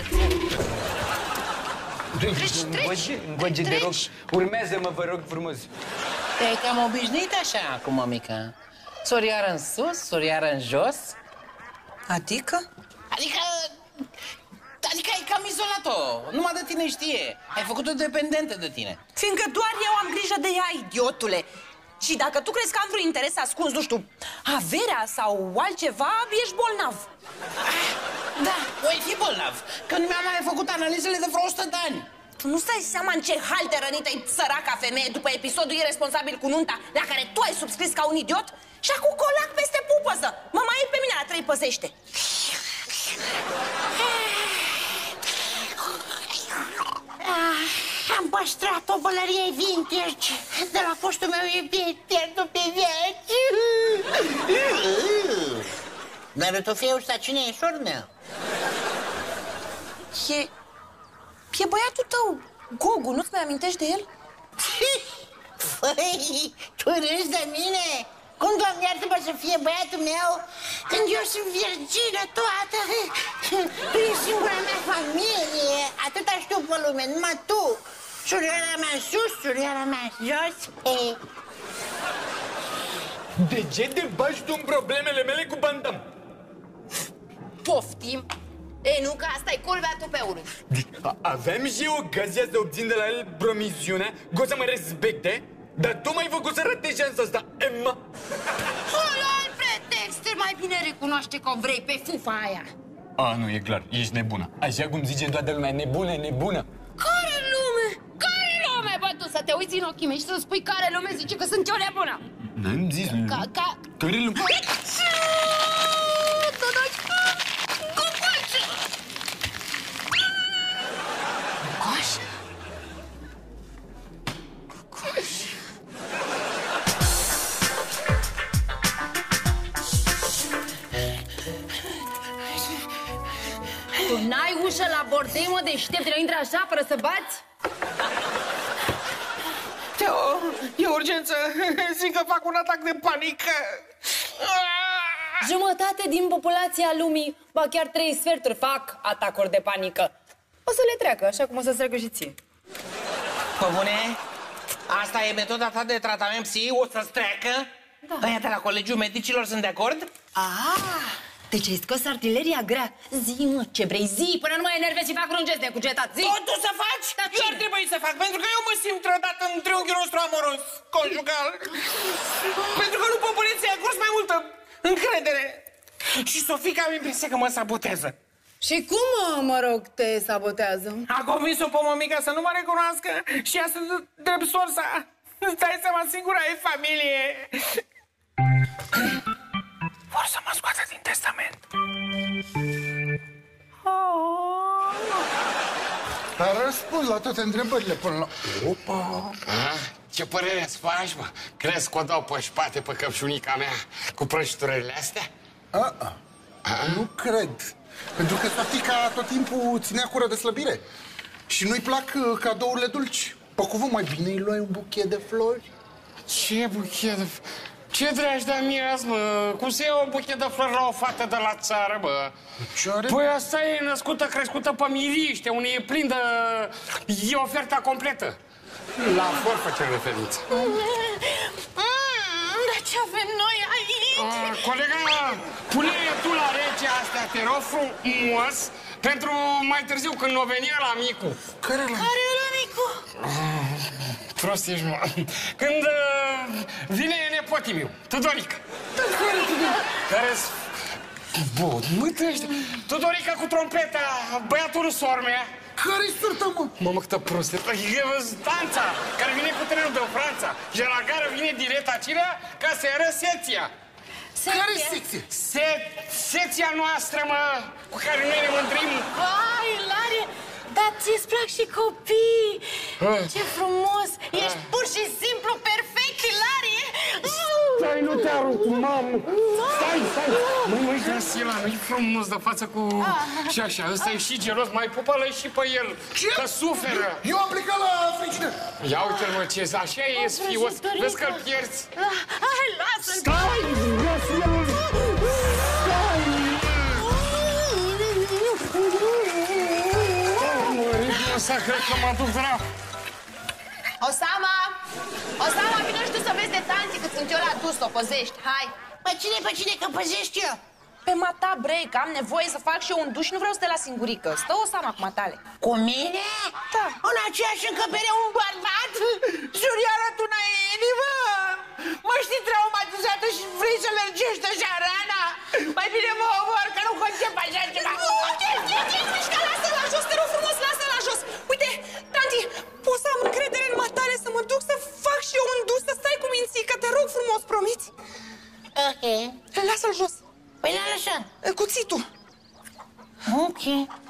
A: Treci, treci,
B: Îngoage de rog. Urmează-mă, vă rog frumos.
D: Te-ai cam obișnuit așa cu mămica? Soriară în sus, soriară în jos?
C: Adică?
D: Adică... Adică ai cam izolat-o. Numai de tine știe. Ai făcut-o dependentă de tine.
C: Fiindcă doar eu am grijă de ea, idiotule. Și dacă tu crezi că am vreun interes ascuns, nu știu, averea sau altceva, ești bolnav.
D: Da, voi fi bolnav, că nu mi-am mai făcut analizele de vreo o sută de ani.
C: Tu nu stai seama în ce hal de rănită-i săraca femeie după episodul irresponsabil cu nunta, la care tu ai subscris ca un idiot? Și acum colac peste pupăză. Mă mai iei pe mine la trei păzește.
D: Ah, am păstrat o bălărie vintage de la fostul meu iubit, pierdut pe viață. Dar tu fie ăsta cine e, sorul meu?
C: E... e băiatul tău, Gogu, nu-ți mai amintești de el?
D: Păi, tu râzi de mine? Cum, Doamne, iartă mă să fie băiatul meu când eu sunt virgină toată? Tu ești singura mea familie, atâta știu pe lume, numai tu. Surioara mea sus, surioara mea jos. E...
B: De ce te bagi tu în problemele mele cu Van Damme?
A: Poftim. Ei, nu, că asta e culmea tupeului.
B: Aveam și eu ocazia să obțin de la el promisiunea că o să mă respecte, dar tu m-ai făcut să rate șansa asta, Emma.
A: Fără alt pretext, mai bine recunoaște că o vrei pe fufa aia.
B: A, nu, e clar, ești nebună. Așa cum zice toată lumea, nebună, nebună.
A: Care lume? Care lume? Bă, tu să te uiți în ochii mei și să spui care lume zice că sunt eu nebună.
B: N-am zis.
A: Ca, ca...
B: Care lume?
H: Tu n-ai ușă la bordei, mă, deștept, de intră așa, fără să bați?
G: Teo, e urgență. Zic că fac un atac de panică.
H: Jumătate din populația lumii, ba chiar trei sferturi, fac atacuri de panică. O să le treacă, așa cum o să-ți treacă și ție.
D: Pă bune? Asta e metoda ta de tratament psi? O să-ți treacă? Da. Aia de la Colegiul Medicilor sunt de acord?
H: Ah, deci ai scos artileria grea. Zi, mă, ce vrei, zi, până nu mă enervezi și fac vreun gest de cugetat, zi!
D: Tot tu să faci?
H: Da,
D: eu ar trebui să fac, pentru că eu mă simt trădat în triunghiul nostru amoros, conjugal. Pentru că după poliție a curs mai multă încredere. Și Sofica am impresia că mă sabotează.
H: Și cum, mă rog, te sabotează?
G: A convins-o pe mămica să nu mă recunoască și ea să drept sorsa. Îți dai seama, singura e familie. Vor să mă scoată din testament.
I: Dar răspund la toate întrebările până la... Opa!
G: Ah, ce părere îți faci, mă? Crezi că o dau pe spate pe căpșunica mea cu prăjiturările astea?
I: A, a. Nu cred. Pentru că Sofica tot timpul ținea cură de slăbire. Și nu-i plac cadourile dulci. Pe cuvânt, mai bine îi luai un buchet de flori.
G: Ce buchet de... Ce dragi de miraz, mă? Cum se ia un buchet de flori la o fată de la țară, bă?
I: Ce are?
G: Păi asta e născută, crescută pe miriște, unde e plin de... E oferta completă. La flori face referință.
K: Dar ce avem noi aici?
G: Uh, colega, pune tu la rece astea, te rog frumos, pentru mai târziu, când o veni la micu.
I: Care la?
K: Care e la micu?
G: Uh, prost ești, mă. Când uh, vine nepotii meu, Tudorica.
I: Care Tudorica?
G: Care-s... Bun, mă trăiește. Tudorica cu trompeta, băiatul sormea.
I: Care-i surtă, mă?
G: Mamă, câtă prostă. E Stanța, care vine cu trenul de Franța. Și la gară vine direct acelea ca să arăt secția.
I: Care-i secție?
G: Se... Secția noastră, mă, cu care noi ne mândrim.
K: Vai, Lare, dar ți-ți plac și copii.
G: Ah.
K: Ce frumos. Ești pur și simplu perfect, Lare.
G: Stai, nu te arunc, mamă! Stai, stai! Măi, măi, Grasila, nu-i frumos de față cu... Și așa, ăsta e și gelos, mai pupă-l și pe el, că suferă!
I: Eu am plecat la frigider!
G: Ia uite-l, mă, ce așa e sfios, vezi că-l pierzi?
K: Hai, lasă-l!
G: Stai, Grasila! Stai! Mărit, ăsta, cred că mă duc vreau!
A: Osama! Osama, vino și tu să vezi de tanti cât sunt eu la dus, o păzești, hai!
D: Pe cine, pe cine, că păzești eu?
A: Pe mata, bre, că am nevoie să fac și eu un duș și nu vreau să te las singurică. Stă Osama cu matale.
D: Cu mine?
A: Da.
D: În aceeași încăpere un bărbat? Juriară, tu n-ai inimă? Mă știi traumatizată și vrei să lărgești așa rana? Mai bine mă omor, că nu concep așa ceva.
K: Uite, uite, mișca, lasă-l la jos, te rog frumos, lasă-l la jos. Uite, tanti, poți să am încredere în matale, să mă duc să fac și eu un dus, să stai cu mințică, te rog frumos, promiți?
D: Ok.
K: Lasă-l jos.
D: Păi l-a lăsat.
K: Cuțitul.
D: Ok.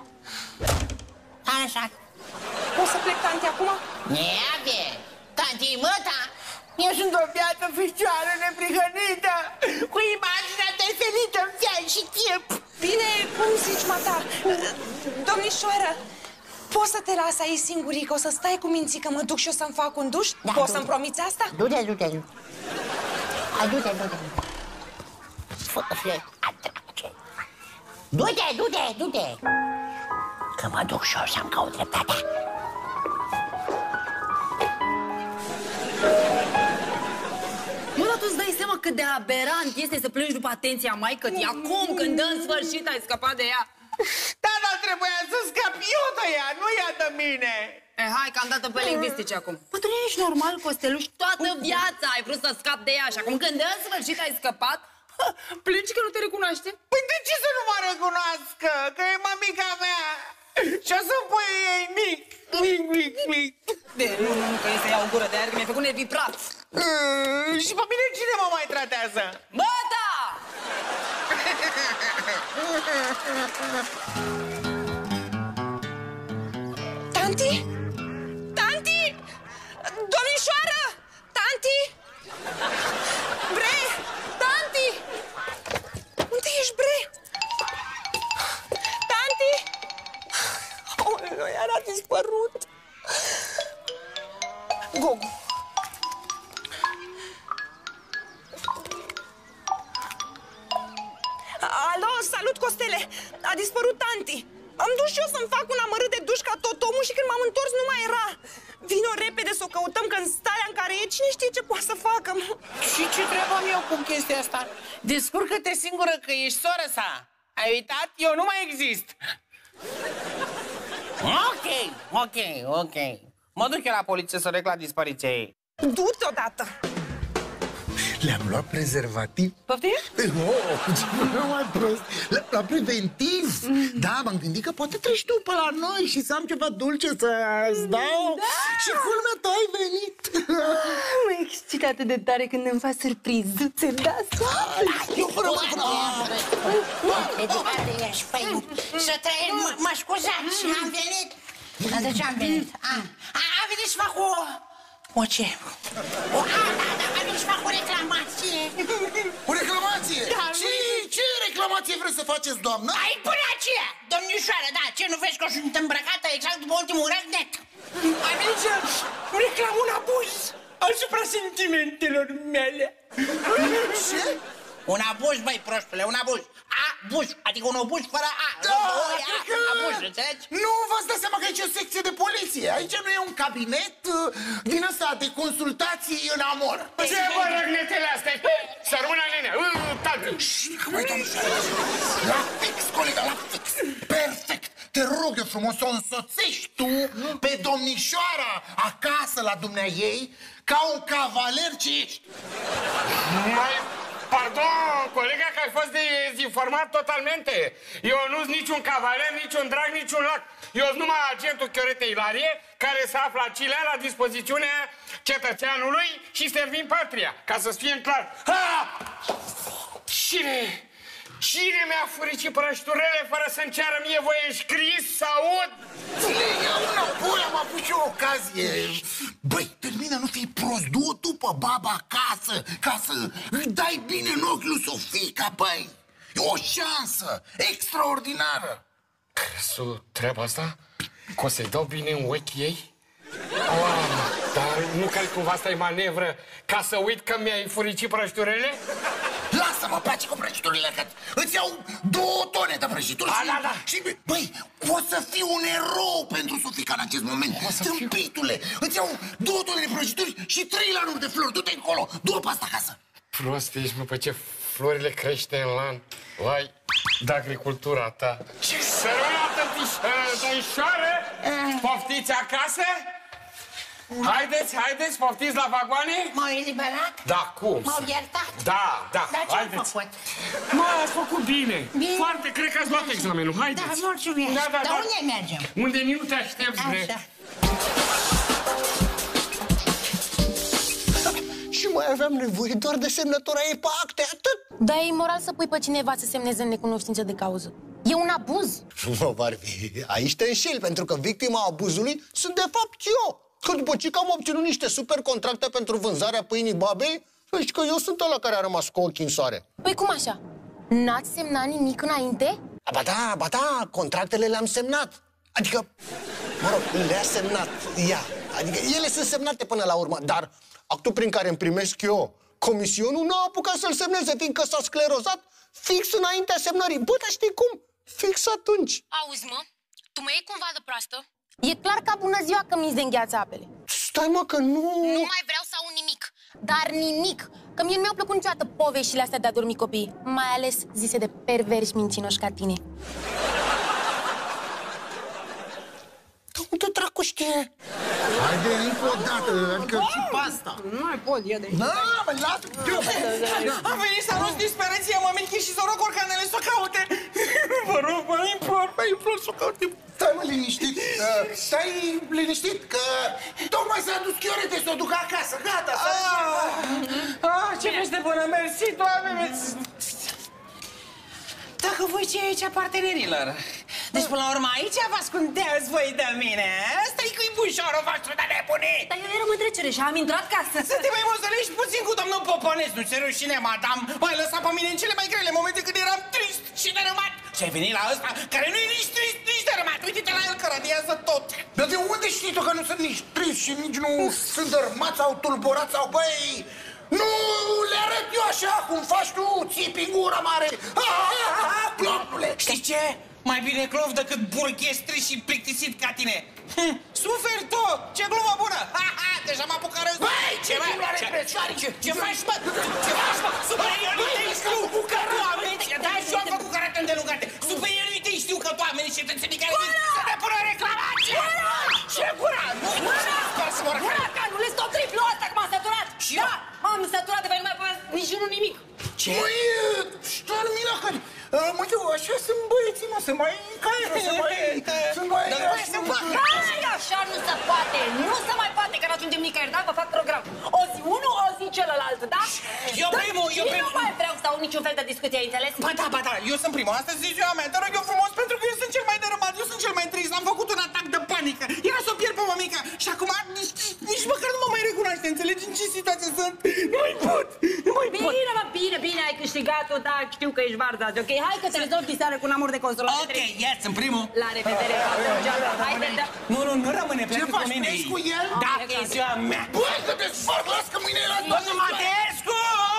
D: A lăsat.
K: Poți să plec, tanti, acum?
D: Neave! Tanti măta! Eu sunt o biată ficioară neprihănită, cu imaginea definită în fian și chip.
K: Bine, cum zici, mata? Domnișoară, poți să te las aici singurică, o să stai cu minții că mă duc și o să-mi fac un duș?
D: Da,
K: poți să-mi promiți asta?
D: Du-te, du-te, du-te. Hai, du-te, du-te. Du-te, du-te, du-te. Că mă duc și eu să-mi caut dreptatea.
H: Mă, dar tu-ți dai seama cât de aberant este să plângi după atenția maică-tii acum când în sfârșit ai scăpat de ea?
D: Da, dar trebuia să scap eu de ea, nu ea de mine.
H: E, hai că am dat-o pe lingvistici acum. Bă, tu nu ești normal, Costeluș? Toată viața ai vrut să scapi de ea și acum când în sfârșit ai scăpat, plângi că nu te recunoaște?
D: Păi de ce să nu mă recunoască? Că e mămica mea. Și o să-mi pui ei mic, mic, mic, mic.
H: De, nu, nu, că este iau o gură de aer, că mi-ai făcut nervii praf.
D: Mm, și pe mine cine mă mai tratează?
H: Bă, da!
K: Tanti? Tanti? Domnișoară! Tanti? Bre! Tanti! Unde ești, Bre? Tanti? Oh, iar a dispărut. Gogu. Alo, salut, Costele! A dispărut tanti. Am dus și eu să-mi fac un amărât de duș ca tot omul și când m-am întors nu mai era. Vino repede să o căutăm, că în starea în care e, cine știe ce poate să facă.
D: Și ce treabă am eu cu chestia asta? Descurcă-te singură că ești soră sa. Ai uitat? Eu nu mai exist. Ok, ok, ok. Mă duc eu la poliție să reclam dispariția ei.
K: Du-te odată.
I: Le-am luat prezervativ.
K: Poftim?
I: Oh, nu mai prost. La, la preventiv. Mm. Da, m-am gândit că poate treci tu pe la noi și să am ceva dulce să-ți dau. Da. Și culmea ta ai venit.
K: Mă excit atât de tare când îmi faci surprizuțe, da?
I: Eu fără mă
D: Educate ești, păi, să trăiești, mă scuzați, am venit. Dar de ce am venit? A, a venit să fac o... O ce? O, a, da, da, am venit să fac o reclamație.
I: O reclamație?
D: Da,
I: ce, ce reclamație vreți să faceți, doamnă?
D: Ai până aceea, domnișoară, da, ce, nu vezi că eu sunt îmbrăcată exact după ultimul răgnet? Am venit să reclam un abuz
L: asupra sentimentelor mele.
D: Ce? Un abuz, băi, prostule, un abuz. Abuz, adică un obuz fără A.
I: Da,
D: adică... Abuz, înțelegi?
I: Nu v-ați dat seama că aici e o secție de poliție. Aici nu e un cabinet uh, din ăsta de consultații în amor.
G: Ce vă răgnetele astea? Să rămână în linie. Tati.
I: Măi, domnișoară, la fix, colega, la fix. Perfect. Te rog eu frumos să o însoțești tu pe domnișoara acasă la dumneaei ca un cavaler ce ești.
G: Mai... Pardon, colega, că ai fost dezinformat totalmente. Eu nu sunt niciun cavaler, niciun drag, niciun lac. Eu sunt numai agentul Chiorete Ilarie, care se află acilea la dispozițiunea cetățeanului și servim patria, ca să-ți fie clar. Ha! Cine? Cine mi-a furicit prăjiturele fără să-mi ceară mie voie în scris să aud?
I: Ține, ia înapoi, am avut și o ocazie. Băi, termină, nu fii prost, du-o tu pe baba acasă, ca să îi dai bine în ochi lui Sofica, băi. E o șansă extraordinară.
G: Crezi treaba asta? Că o să-i dau bine în ochii ei? Oh, dar nu crezi cumva asta e manevră ca să uit că mi-ai furicit prăjiturele?
I: Lasă-mă, pace cu prăjiturile, că îți iau două tone de prăjituri.
G: Da,
I: și,
G: da, da.
I: Și, băi, poți să fii un erou pentru Sofica în acest moment. Tâmpitule, îți iau două tone de prăjituri și trei lanuri de flori. Du-te încolo, du-o pe asta acasă.
G: Prost ești, mă, pe ce florile crește în lan. Vai, de agricultura ta. Ce sărănată, tăișoară! Poftiți acasă? Haideți, haideți, poftiți la vagoane?
D: M-au eliberat?
G: Da, cum?
D: M-au iertat?
G: Da, da,
D: Dar ce-am
G: haideți.
D: făcut?
G: Mă, ați făcut bine.
D: Bine.
G: Foarte, cred că ați luat examenul. Haideți.
D: Da, mulțumesc.
G: Da, da,
D: Dar
G: da.
D: unde mergem?
G: Unde nu te aștepți, bre.
D: Așa.
E: Și mai aveam nevoie doar de semnătura ei pe acte, atât.
J: Dar e imoral să pui pe cineva să semneze în necunoștință de cauză. E un abuz.
E: Nu, Barbie, aici te înșeli, pentru că victima abuzului sunt de fapt eu. Că după ce că am obținut niște super contracte pentru vânzarea pâinii babei, zici că eu sunt ăla care a rămas cu ochii în soare.
J: Păi cum așa? N-ați semnat nimic înainte?
E: Ba da, ba da, contractele le-am semnat. Adică, mă rog, le-a semnat ea. Adică ele sunt semnate până la urmă, dar actul prin care îmi primesc eu comisionul n-a apucat să-l semneze, fiindcă s-a sclerozat fix înaintea semnării. Bă, dar știi cum? Fix atunci.
J: Auzi, mă, tu mă iei cumva de proastă? E clar ca bună ziua că mi se îngheață apele.
E: Stai, mă, că nu...
J: Nu mai vreau să aud nimic, dar nimic. Că mie nu mi-au plăcut niciodată poveștile astea de a dormi copii, mai ales zise de perverși mincinoși ca tine.
E: Dar unde dracu știe?
I: Haide, încă o dată, adică și pasta.
C: Nu mai pot, eu de aici.
I: Da, mă, lasă.
L: Am venit să anunț disperația mămichii și să rog organele să o caute. Vă rog, vă implor, vă implor să o caute.
I: Stai, mă, liniștit, uh, stai liniștit, că tocmai s-a dus Chiorete să o ducă acasă, gata, s-a
L: Ah, ah, ce vești de bună, mersi, Doamne! Dacă voi ce aici partenerilor. Deci, până la urmă, aici vă ascundeați voi de mine. Asta-i cu-i bușorul vostru de nebunii.
H: Dar eu eram în trecere și am intrat casă.
L: Să te mai mozălești puțin cu domnul Poponescu, nu-ți rușine, madame. M-ai lăsat pe mine în cele mai grele momente când eram trist și dărâmat. Și ai venit la ăsta, care nu e nici trist, nici dărâmat. Uite-te la el că radiază tot.
I: Dar de unde știi tu că nu sunt nici trist și nici nu sunt dărmați sau tulburați sau băi? Nu le arăt eu așa cum faci tu, țipi în gură mare. Clopule!
L: Știi ce? Mai bine clov decât burghestri și plictisit ca tine. Hm, suferi tu! Ce glumă bună! Ha, ha, deja m-a apucat râs.
I: Băi, ce
L: bă?
I: glumă are prețioare?
L: Ce, ce faci, bă? Ce faci, bă? Superiorii tăi știu că tu ameninți. Da, și eu am făcut carate îndelungate. Superiorii tăi știu că tu ameninți cetățenii care vin să depună reclamație. Ce gura?
H: Gura, nu le stau triplu ăsta, că m-am săturat. Da, m-am săturat de voi, nu mai fac niciunul nimic.
L: Ce?
I: Măi, stai lumina că... Mă, eu, așa sunt băieții, mă, se mai încaieră, se mai... Sunt mai...
H: Hai, așa nu se poate, nu se mai poate, că n-ajungem nicăieri, da? Vă fac program. O zi unul, o zi celălalt, da?
L: Eu primul, eu
H: Și
L: primul.
H: nu mai vreau să aud niciun fel de discuție, ai înțeles?
L: Ba da, ba da, eu sunt primul. Astăzi e ziua mea, te rog eu frumos, pentru că eu sunt cel mai dărâmat, eu sunt cel mai trist. Am făcut un atac de panică. Era să o pierd pe mămica. Și acum nici, nici măcar nu mă mai recunoaște, înțelegi în ce situație sunt? Nu mai pot, nu mai pot.
H: Bine, mă, bine, bine, ai câștigat. și gata, da, știu că ești vardați, ok? Hai că te rezolvi seară cu un amor de consolat.
D: Ok, yes, în primul.
H: La revedere, haide, da.
M: Nu, nu, nu rămâne, pleacă cu mine.
I: Ce faci, cu el?
M: Da, că e ziua mea.
I: Băi, să te sfăr, las că mâine e la toată.
D: Domnul Mateescu!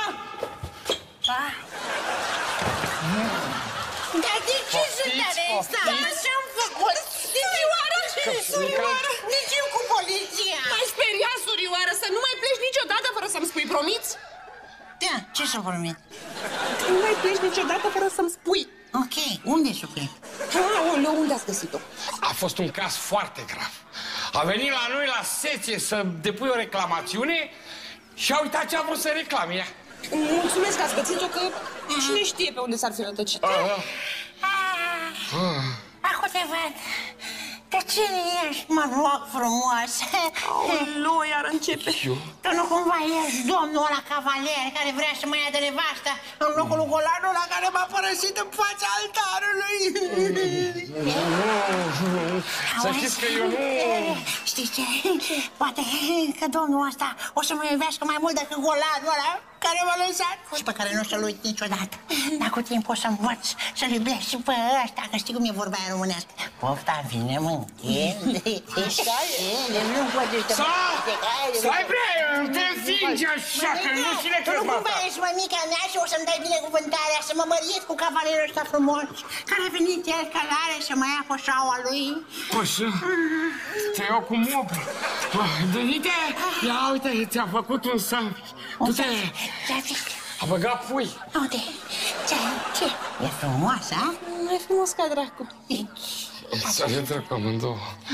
D: Dar de ce sunt arestat? Ce-am făcut? Surioară? Surioară? De ce cu poliția?
C: M-ai speriat, surioară, să nu mai pleci niciodată fără să-mi spui, promiți?
D: Da, ce să promit?
C: Nu mai pleci niciodată fără să-mi spui.
D: Ok, unde e suflet?
C: Aoleu, unde ați găsit-o?
G: A fost un caz foarte grav. A venit la noi la secție să depui o reclamațiune și a uitat ce a vrut să reclame ea.
C: Mulțumesc că ați găsit-o, că cine știe pe unde s-ar fi rătăcit.
D: Acum te văd. De cine ești, mă rog frumos?
C: Aoleu, iar începe.
D: Tu nu cumva ești domnul ăla cavaler care vrea să mă ia de nevastă în locul lui golanul ăla care m-a părăsit în fața altarului?
G: Să știți că eu nu...
D: Știi ce? Poate că domnul ăsta o să mă iubească mai mult decât golanul ăla care m-a lăsat și pe care nu o să-l uit niciodată. Dar cu timp o să învăț să-l iubesc și pe ăsta, că știi cum e vorba aia românească. Pofta vine mânchet. Nu poate să...
G: Stai bre, te înfingi așa, că nu și le crezi,
D: tu nu cumva ești mămica mea și o să-mi dai binecuvântarea să mă măriesc cu cavalerul ăsta frumos, care a venit el călare să mă ia poșaua lui.
G: Poșa? Te iau cu mop. Denite, ia uite, ți-a făcut un sapi. Du-te! A băgat pui.
D: Uite, ce? Ce? E frumoasă, a?
C: Nu e frumos ca dracu.
G: Să le trec amândouă.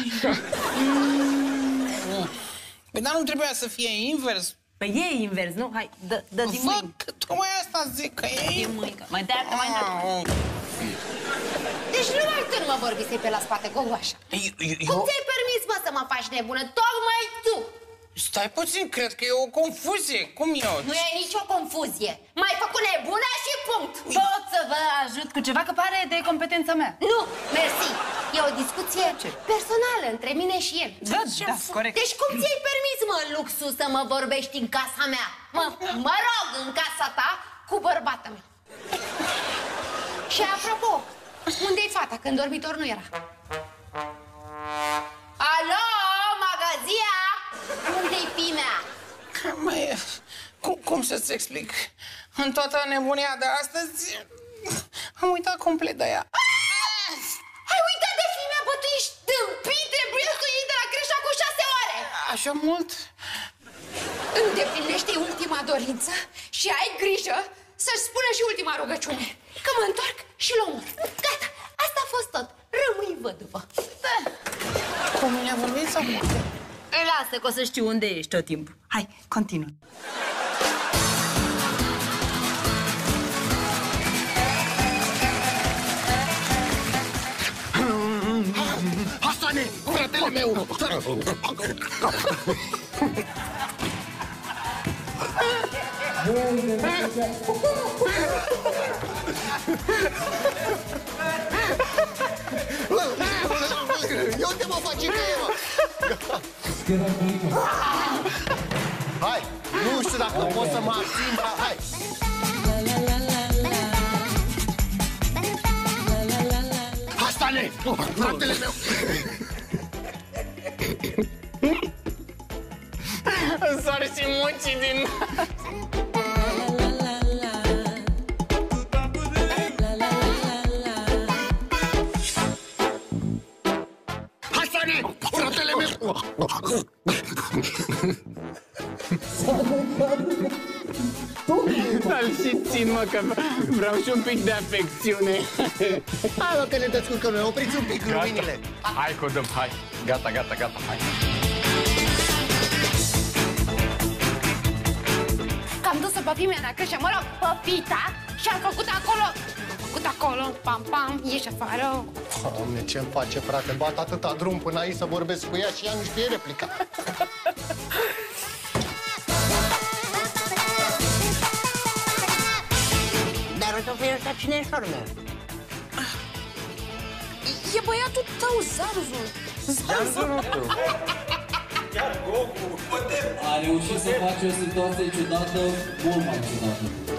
L: Păi dar nu trebuia să fie invers?
H: Păi e invers, nu? Hai, dă, dă din mâini.
L: Văd, tocmai asta zic, că e...
H: Din mâini, mai dă-te, mai dă-te.
A: Deci numai tu nu mă vorbisei pe la spate, Gogoașa. Cum ți-ai permis, mă, să mă faci nebună? Tocmai tu!
L: Stai puțin, cred că e o confuzie. Cum eu?
A: Nu e nicio confuzie. M-ai făcut nebună și punct.
H: Pot să vă ajut cu ceva, că pare de competența mea.
A: Nu, mersi. E o discuție personală între mine și el.
H: Da, da, corect.
A: Deci cum ți-ai permis, mă, luxul să mă vorbești în casa mea? Mă, mă rog, în casa ta cu bărbatul meu. Și apropo, unde-i fata când dormitor nu era? Alo, magazia? Unde-i pimea?
L: Măi, cum, cum să-ți explic? În toată nebunia de astăzi am uitat complet de ea.
A: Ai uitat de fimea, bă, tu ești tâmpit, trebuie să iei de la creșa cu șase ore.
L: Așa mult?
A: Îndeplinește ultima dorință și ai grijă să-și spună și ultima rugăciune. Că mă întorc și l omor. Gata, asta a fost tot. Rămâi văduvă. Da.
L: Cu mine a vorbit sau?
H: Lasă că o să știu unde ești tot timpul. Hai, continuă.
I: Hasane, fratele meu!
E: Eu te mă faci că hai, nu știu dacă pot să mă abțin, dar hai!
I: Hasane, fratele meu!
G: Îmi sar și mucii din...
I: Hasane, fratele meu!
B: Dar și țin, mă, că vreau și un pic de afecțiune.
E: Hai, mă, că ne descurcăm noi, opriți un pic luminile.
B: Hai, Codăm, hai. Gata, gata, gata, hai.
A: Că am dus-o pe fimea la creșă, mă rog, păpita, și am făcut acolo... Am făcut acolo, pam, pam, ieși afară.
E: Doamne, ce-mi face, frate? Bat atâta drum până aici să vorbesc cu ea și ea nu știe replica.
D: Dar uite pe ăsta, cine e sormea?
C: E băiatul tău, Zarzul.
D: Zarzul tău.
N: A reușit să face o situație ciudată, mult mai ciudată.